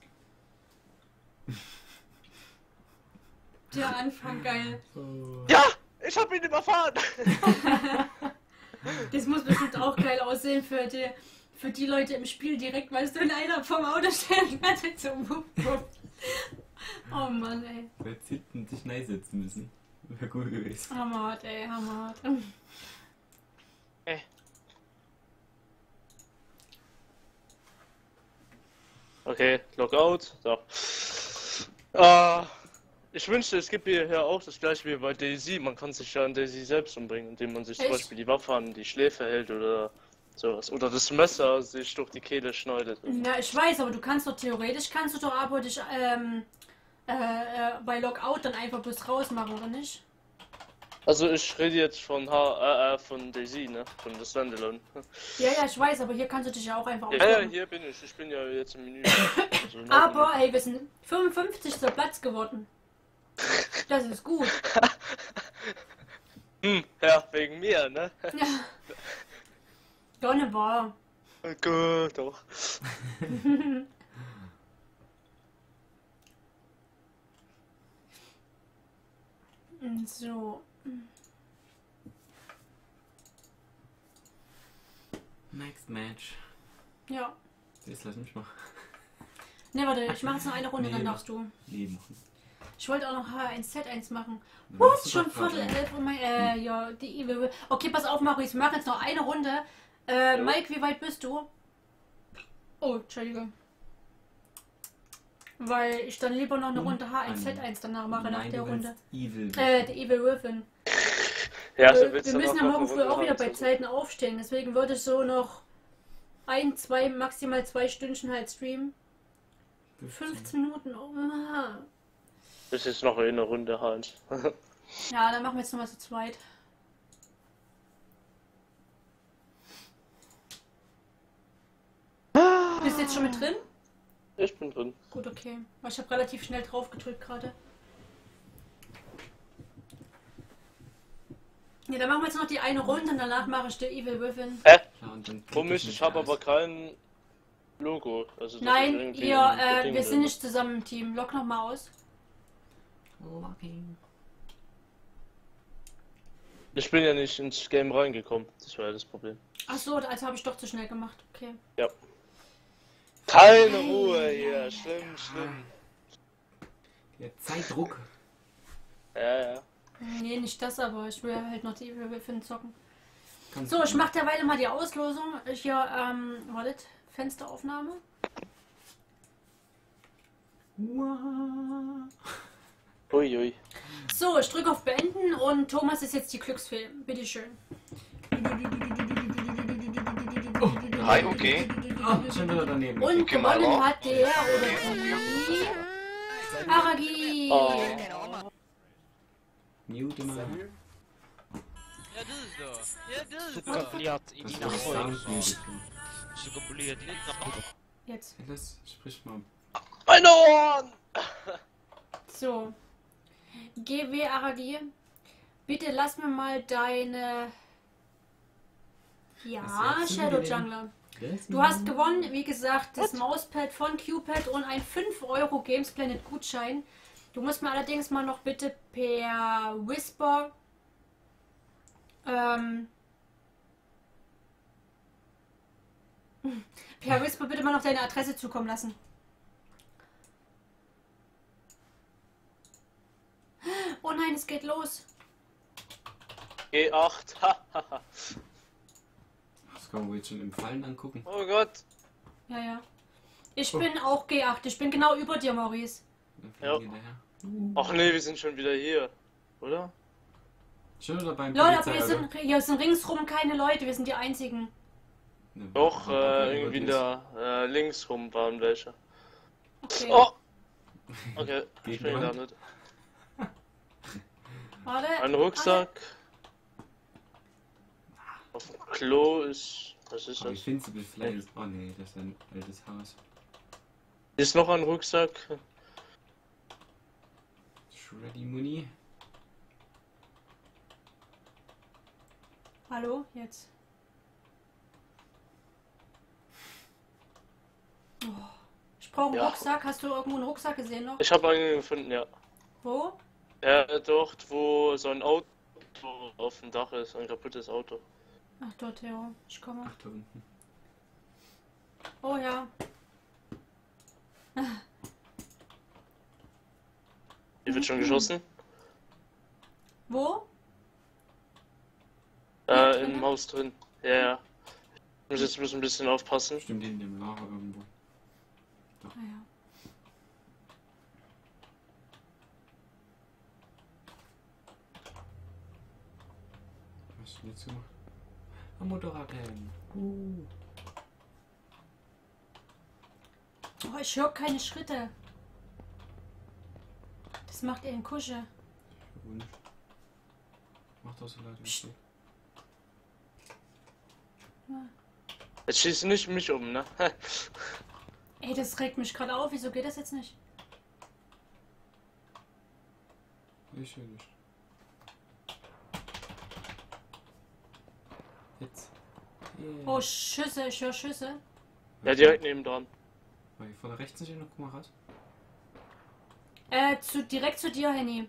[SPEAKER 2] Der Anfang, geil.
[SPEAKER 1] Oh.
[SPEAKER 4] Ja! Ich hab ihn überfahren!
[SPEAKER 2] Das muss bestimmt auch geil aussehen für die, für die Leute im Spiel direkt, weil du in einer vom Auto stellen kannst. So, wupp, wupp. Oh Mann, ey.
[SPEAKER 1] Du hättest hinten dich neisetzen müssen. Wäre gut gewesen.
[SPEAKER 2] Hammerhart, ey, hammerhart.
[SPEAKER 4] Okay, Lockout. So. Ah, ich wünschte, es gibt hier auch das gleiche wie bei Daisy. Man kann sich ja an Daisy selbst umbringen, indem man sich zum
[SPEAKER 2] Echt?
[SPEAKER 4] Beispiel die Waffe an die Schläfe hält oder sowas. Oder das Messer sich durch die Kehle schneidet.
[SPEAKER 2] Ja, ich weiß, aber du kannst doch theoretisch, kannst du doch aber dich ähm, äh, äh, bei Lockout dann einfach bloß rausmachen, oder nicht?
[SPEAKER 4] Also ich rede jetzt von H äh, äh, von Daisy, ne? Von der Standalone.
[SPEAKER 2] Ja, ja, ich weiß, aber hier kannst du dich ja auch einfach
[SPEAKER 4] Ja, ja,
[SPEAKER 2] ausmachen.
[SPEAKER 4] hier bin ich. Ich bin ja jetzt im Menü. Also in Ordnung.
[SPEAKER 2] Aber, hey, wir sind fünfundfünfzigster Platz geworden. Das ist gut.
[SPEAKER 4] Hm, ja, wegen mir, ne?
[SPEAKER 2] Ja. Donne war.
[SPEAKER 4] Gut, doch.
[SPEAKER 2] So.
[SPEAKER 1] Next Match.
[SPEAKER 2] Ja.
[SPEAKER 1] Jetzt lass mich mal.
[SPEAKER 2] Ne, warte, ich mache jetzt noch eine Runde,
[SPEAKER 1] Nee,
[SPEAKER 2] dann
[SPEAKER 1] mach.
[SPEAKER 2] darfst du.
[SPEAKER 1] Leben.
[SPEAKER 2] Ich wollte auch noch H eins Z eins machen.
[SPEAKER 1] Dann
[SPEAKER 2] What?
[SPEAKER 1] machst du
[SPEAKER 2] Schon
[SPEAKER 1] doch grad
[SPEAKER 2] Viertel
[SPEAKER 1] einen.
[SPEAKER 2] elf und mein, äh, ja, die Evil. Okay, pass auf, Maurice, wir machen jetzt noch eine Runde. Äh,
[SPEAKER 4] Ja.
[SPEAKER 2] Mike, wie weit bist du? Oh, Entschuldigung. Weil ich dann lieber noch eine
[SPEAKER 1] Und
[SPEAKER 2] Runde H eins Z
[SPEAKER 1] an-
[SPEAKER 2] eins danach mache, nach
[SPEAKER 1] Nein,
[SPEAKER 2] der
[SPEAKER 1] du
[SPEAKER 2] Runde.
[SPEAKER 1] willst Evil.
[SPEAKER 2] Äh, die Evil Wolfin.
[SPEAKER 4] Ja,
[SPEAKER 2] Äh,
[SPEAKER 4] du willst
[SPEAKER 2] wir
[SPEAKER 4] dann
[SPEAKER 2] müssen
[SPEAKER 4] auch
[SPEAKER 2] ja
[SPEAKER 4] noch
[SPEAKER 2] morgen
[SPEAKER 4] eine
[SPEAKER 2] früh auch
[SPEAKER 4] Runde
[SPEAKER 2] wieder bei
[SPEAKER 4] haben, also.
[SPEAKER 2] Zeiten aufstehen. Deswegen würde ich so noch ein, zwei, maximal zwei Stündchen halt streamen. fünfzehn Minuten. Oh, ah.
[SPEAKER 4] Das ist noch eine Runde halt.
[SPEAKER 2] Ja, dann machen wir jetzt nochmal zu zweit. Bist du jetzt schon mit drin?
[SPEAKER 4] Ich bin drin.
[SPEAKER 2] Gut, okay. Weil ich habe relativ schnell drauf gedrückt gerade. Ja, dann machen wir jetzt noch die eine Runde und danach mache ich die Evil Wolfin.
[SPEAKER 4] Hä?
[SPEAKER 1] Ja, und dann krieg
[SPEAKER 4] Komisch,
[SPEAKER 1] nicht
[SPEAKER 4] ich habe
[SPEAKER 1] alles.
[SPEAKER 4] aber kein Logo. Also das ist
[SPEAKER 2] Nein,
[SPEAKER 4] irgendwie
[SPEAKER 2] ihr,
[SPEAKER 4] ein
[SPEAKER 2] äh,
[SPEAKER 4] Ding
[SPEAKER 2] wir
[SPEAKER 4] drin.
[SPEAKER 2] sind nicht zusammen im Team. Lock noch mal aus.
[SPEAKER 1] Locking.
[SPEAKER 4] Ich bin ja nicht ins Game reingekommen. Das war ja das Problem.
[SPEAKER 2] Ach so, also habe ich doch zu schnell gemacht. Okay.
[SPEAKER 4] Ja. Keine Ruhe hier. Schlimm, schlimm.
[SPEAKER 1] Der Zeitdruck.
[SPEAKER 4] Ja, ja.
[SPEAKER 2] Nee, nicht das, aber ich will halt noch die wir für den Zocken.
[SPEAKER 1] Kannst
[SPEAKER 2] So,
[SPEAKER 1] du-
[SPEAKER 2] ich mache derweil mal die Auslosung. Hier, ähm, wartet, Fensteraufnahme.
[SPEAKER 1] Uah.
[SPEAKER 4] Uiui.
[SPEAKER 2] So, ich drücke auf Beenden und Thomas ist jetzt die Glücksfee. Bitteschön.
[SPEAKER 7] Hi, okay.
[SPEAKER 1] Ah, schon wieder daneben.
[SPEAKER 2] Und
[SPEAKER 7] Okay, mal
[SPEAKER 2] gewonnen
[SPEAKER 7] auf.
[SPEAKER 2] hat der oder die Aragi.
[SPEAKER 4] Oh.
[SPEAKER 1] Mute mal.
[SPEAKER 8] Ja, das ist doch. Ja, das ist
[SPEAKER 9] Super verliert in
[SPEAKER 1] Das
[SPEAKER 9] die
[SPEAKER 1] war
[SPEAKER 9] Nachfolge.
[SPEAKER 1] Sound.
[SPEAKER 9] Super verliert in die Nachfolge.
[SPEAKER 2] Jetzt.
[SPEAKER 1] Das sprich mal.
[SPEAKER 4] Meine Ohren!
[SPEAKER 2] So. G W Aragi. Bitte lass mir mal deine. Ja,
[SPEAKER 1] Was sagst du
[SPEAKER 2] Shadow
[SPEAKER 1] denn?
[SPEAKER 2] Jungler. Du hast gewonnen, wie gesagt, das Mauspad von Q-Pad und ein fünf Euro Games Planet Gutschein. Du musst mir allerdings mal noch bitte per Whisper ähm, per Whisper bitte mal noch deine Adresse zukommen lassen. Oh nein, es geht los.
[SPEAKER 4] G acht. Hahaha.
[SPEAKER 1] Das kann man jetzt schon im Fallen angucken.
[SPEAKER 4] Oh Gott.
[SPEAKER 2] Ja, ja. Ich
[SPEAKER 1] Oh.
[SPEAKER 2] bin auch G acht. Ich bin genau über dir, Maurice.
[SPEAKER 1] Dann
[SPEAKER 4] Ja.
[SPEAKER 1] fliegen wir hinterher.
[SPEAKER 4] Ach nee, wir sind schon wieder hier. Oder?
[SPEAKER 1] Schon wieder beim
[SPEAKER 2] Leute, aber
[SPEAKER 1] Polizei,
[SPEAKER 2] wir
[SPEAKER 1] oder?
[SPEAKER 2] sind, hier sind ringsrum keine Leute. Wir sind die einzigen.
[SPEAKER 1] Ne,
[SPEAKER 4] Doch,
[SPEAKER 1] warte, warte,
[SPEAKER 4] äh, irgendwie
[SPEAKER 1] über
[SPEAKER 4] da äh, links rum waren welche.
[SPEAKER 2] Okay.
[SPEAKER 4] Oh! Okay, ich
[SPEAKER 1] Gegen
[SPEAKER 4] bin
[SPEAKER 1] Wand.
[SPEAKER 4] gelandet.
[SPEAKER 2] Warte.
[SPEAKER 4] Ein Rucksack. Auf dem Klo ist. Was ist
[SPEAKER 1] Oh,
[SPEAKER 4] das?
[SPEAKER 1] Invincible Fly ist. Oh nee, das ist ein altes Haus.
[SPEAKER 4] Hier ist noch ein Rucksack.
[SPEAKER 1] Shreddy Muni.
[SPEAKER 2] Hallo, jetzt. Oh, ich brauche einen
[SPEAKER 4] Ja.
[SPEAKER 2] Rucksack. Hast du irgendwo einen Rucksack gesehen noch?
[SPEAKER 4] Ich habe einen gefunden, ja.
[SPEAKER 2] Wo?
[SPEAKER 4] Ja, dort, wo so ein Auto auf dem Dach ist, ein kaputtes Auto.
[SPEAKER 2] Ach, dort, ja. Ich komme.
[SPEAKER 1] Ach, da unten.
[SPEAKER 2] Oh ja.
[SPEAKER 4] Hier wird schon geschossen.
[SPEAKER 2] Wo?
[SPEAKER 4] Äh,
[SPEAKER 2] drin?
[SPEAKER 4] im Haus drin. Ja, ja. Ich muss jetzt bloß ein bisschen aufpassen.
[SPEAKER 1] Bestimmt in dem Lager irgendwo.
[SPEAKER 2] Ah, ja.
[SPEAKER 1] Was hast du denn jetzt gemacht? Am Motorradhelm. Uh.
[SPEAKER 2] Oh, ich höre keine Schritte. Das macht er in Kusche.
[SPEAKER 1] Und macht doch so Leute.
[SPEAKER 2] Psst.
[SPEAKER 4] Jetzt schießt nicht mich um, ne?
[SPEAKER 2] Ey, das regt mich gerade auf. Wieso geht das jetzt nicht?
[SPEAKER 1] Ich höre nicht. Jetzt. Yeah.
[SPEAKER 2] Oh, Schüsse. Ich höre Schüsse.
[SPEAKER 4] Ja, direkt neben dran.
[SPEAKER 1] War hier vorne rechts nicht noch? Guck mal raus.
[SPEAKER 2] Äh, zu, direkt zu dir, Henny.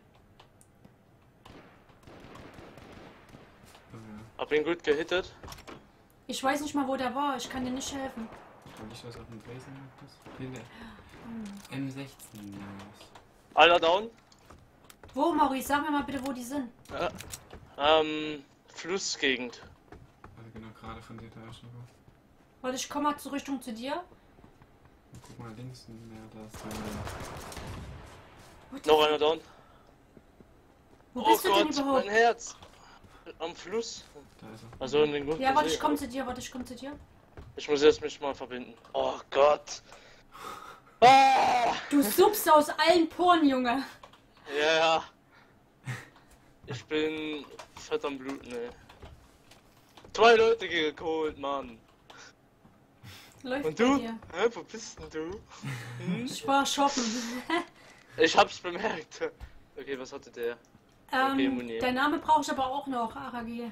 [SPEAKER 1] Oh, ja.
[SPEAKER 4] Hab ihn gut gehittet.
[SPEAKER 2] Ich weiß nicht mal, wo der war. Ich kann dir nicht helfen.
[SPEAKER 1] Soll ich was auf dem Blazen machen? Hier, der M sechzehn. Nice.
[SPEAKER 4] Einer down.
[SPEAKER 2] Wo, Maurice? Sag mir mal bitte, wo die sind.
[SPEAKER 4] Ja. Ähm, Flussgegend.
[SPEAKER 1] Also genau gerade von der Etage.
[SPEAKER 2] Warte, ich komme mal zur Richtung zu dir.
[SPEAKER 1] Guck mal links. Ja, da ist
[SPEAKER 2] What the
[SPEAKER 4] Noch
[SPEAKER 2] fuck?
[SPEAKER 4] einer down.
[SPEAKER 2] Wo
[SPEAKER 4] Oh
[SPEAKER 2] bist du denn
[SPEAKER 4] Gott,
[SPEAKER 2] überhaupt?
[SPEAKER 4] mein Herz. Am Fluss.
[SPEAKER 1] Da ist er.
[SPEAKER 4] Also in den Grund.
[SPEAKER 2] Ja, warte, ich komme zu dir. Warte, ich komme zu dir.
[SPEAKER 4] Ich muss jetzt mich mal verbinden. Oh Gott. Ah!
[SPEAKER 2] Du suppst aus allen Poren, Junge.
[SPEAKER 4] Ja, ja. Ich bin fett am Bluten, ey. Zwei Leute geholt, Mann.
[SPEAKER 2] Läuft
[SPEAKER 4] Und
[SPEAKER 2] bei
[SPEAKER 4] du?
[SPEAKER 2] dir.
[SPEAKER 4] Hä, wo bist denn du? Hm?
[SPEAKER 2] Ich war shoppen.
[SPEAKER 4] Ich hab's bemerkt. Okay, was hatte der? Okay,
[SPEAKER 2] ähm,
[SPEAKER 4] Muni.
[SPEAKER 2] dein Name brauche ich aber auch noch, Aragi.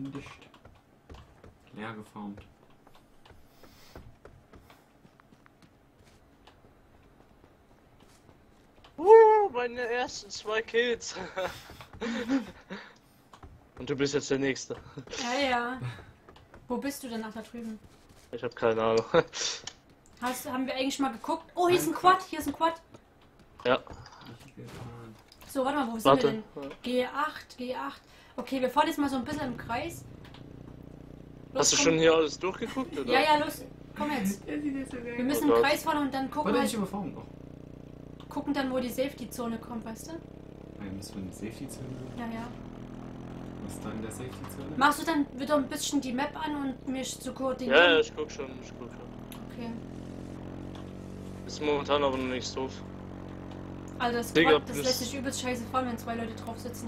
[SPEAKER 1] undicht. Leer geformt.
[SPEAKER 4] Uh, meine ersten zwei Kills. Und du bist jetzt der Nächste.
[SPEAKER 2] Ja, ja. Wo bist du denn nach da drüben?
[SPEAKER 4] Ich habe keine Ahnung.
[SPEAKER 2] Hast, haben wir eigentlich mal geguckt? Oh, hier ist ein Quad, hier ist ein Quad.
[SPEAKER 4] Ja.
[SPEAKER 2] So, warte mal, wo sind
[SPEAKER 4] Warte.
[SPEAKER 2] wir denn? G acht, G acht. Okay, wir fahren jetzt mal so ein bisschen im Kreis. Los,
[SPEAKER 4] Hast du
[SPEAKER 2] komm.
[SPEAKER 4] schon hier alles durchgeguckt, oder?
[SPEAKER 2] Ja, ja, los. Komm jetzt. Wir müssen im
[SPEAKER 4] Oh Gott.
[SPEAKER 2] Kreis fahren und dann gucken,
[SPEAKER 1] Warte, ich
[SPEAKER 2] halt,
[SPEAKER 1] überfahren noch.
[SPEAKER 2] gucken dann, wo die Safety-Zone kommt, weißt du?
[SPEAKER 1] Ja, müssen wir eine Safety-Zone machen?
[SPEAKER 2] Ja, ja.
[SPEAKER 1] Was ist da in der Safety-Zone?
[SPEAKER 2] Machst du dann wieder ein bisschen die Map an und mich zu koordinieren?
[SPEAKER 4] Ja, ja, ich guck schon, ich guck schon.
[SPEAKER 2] Okay.
[SPEAKER 4] Ist momentan aber noch nicht doof.
[SPEAKER 2] Also das
[SPEAKER 4] Digga,
[SPEAKER 2] Quad, das
[SPEAKER 4] plus-
[SPEAKER 2] lässt sich übelst scheiße fahren, wenn zwei Leute drauf sitzen.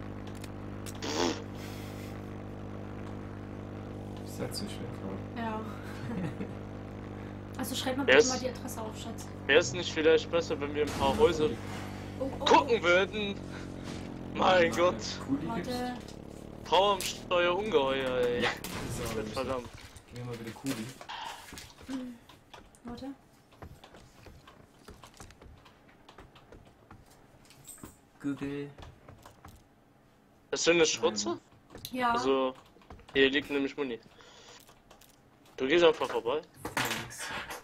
[SPEAKER 1] Das ist halt so schwer vor.
[SPEAKER 2] Ja. Also schreib mal
[SPEAKER 4] Wer
[SPEAKER 2] bitte
[SPEAKER 4] ist-
[SPEAKER 2] mal die Adresse auf, Schatz.
[SPEAKER 4] Wäre es nicht vielleicht besser, wenn wir ein paar Häuser
[SPEAKER 2] Oh, oh,
[SPEAKER 4] gucken würden? Mein Gott.
[SPEAKER 1] Kuli gibt's?
[SPEAKER 2] Warte.
[SPEAKER 4] Power am Steuer ungeheuer, ey.
[SPEAKER 1] Ja, das ist auch
[SPEAKER 4] Verdammt.
[SPEAKER 1] Gehen wir mal wieder Kuli.
[SPEAKER 2] Warte.
[SPEAKER 1] Google.
[SPEAKER 4] Das sind eine Schrotze?
[SPEAKER 2] Ja.
[SPEAKER 4] Also, hier liegt nämlich Muni. Du gehst einfach vorbei.
[SPEAKER 1] Thanks.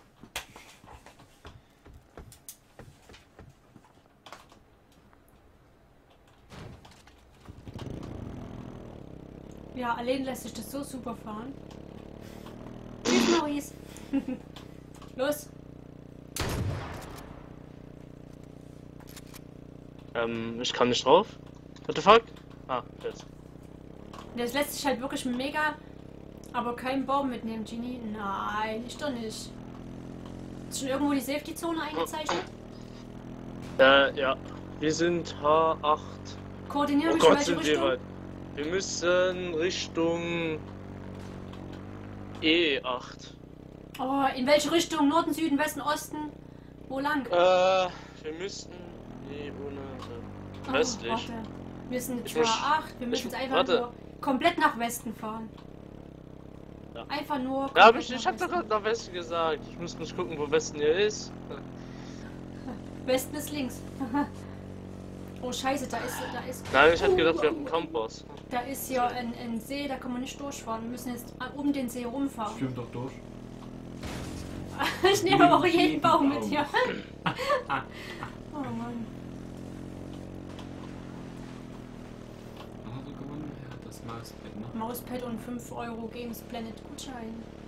[SPEAKER 2] Ja, allein lässt sich das so super fahren. Tschüss, Maurice. Los.
[SPEAKER 4] Ähm, ich kann nicht drauf. What the fuck? Ah, jetzt.
[SPEAKER 2] Das lässt sich halt wirklich mega. Aber keinen Baum mitnehmen, Genie. Nein, ich doch nicht. Ist schon irgendwo die Safety-Zone eingezeichnet?
[SPEAKER 4] Äh, ja. Wir sind H acht.
[SPEAKER 2] Koordiniere
[SPEAKER 4] Oh
[SPEAKER 2] mich in
[SPEAKER 4] Gott,
[SPEAKER 2] welche
[SPEAKER 4] sind wir
[SPEAKER 2] Richtung?
[SPEAKER 4] weit. Wir müssen Richtung E acht.
[SPEAKER 2] Oh, in welche Richtung? Norden, Süden, Westen, Osten? Wo lang?
[SPEAKER 4] Äh, wir müssten. Nee, ohne.
[SPEAKER 2] Oh,
[SPEAKER 4] Westlich.
[SPEAKER 2] warte. Wir sind
[SPEAKER 4] Ich
[SPEAKER 2] zwar
[SPEAKER 4] muss-
[SPEAKER 2] acht, wir müssen
[SPEAKER 4] ich-
[SPEAKER 2] jetzt einfach
[SPEAKER 4] warte.
[SPEAKER 2] nur komplett nach Westen fahren.
[SPEAKER 4] Ja.
[SPEAKER 2] Einfach nur.
[SPEAKER 4] Ja, hab
[SPEAKER 2] komplett
[SPEAKER 4] ich, ich
[SPEAKER 2] nach
[SPEAKER 4] hab doch
[SPEAKER 2] Westen.
[SPEAKER 4] gerade nach Westen gesagt. Ich muss nicht gucken, wo Westen hier ist.
[SPEAKER 2] Westen ist links. Oh Scheiße, da ist, da ist,
[SPEAKER 4] Nein, ich hatte gedacht, wir haben einen Campus.
[SPEAKER 2] da ist hier ein, ein See, da kann man nicht durchfahren. Wir müssen jetzt um den See rumfahren.
[SPEAKER 1] Stimmt doch durch.
[SPEAKER 2] Ich nehme auch jeden Baum mit
[SPEAKER 1] Baum.
[SPEAKER 2] hier. Oh Mann.
[SPEAKER 1] Was hat er gewonnen? Er hat das Mauspad, ne?
[SPEAKER 2] Mauspad und fünf Euro Games Planet Gutschein.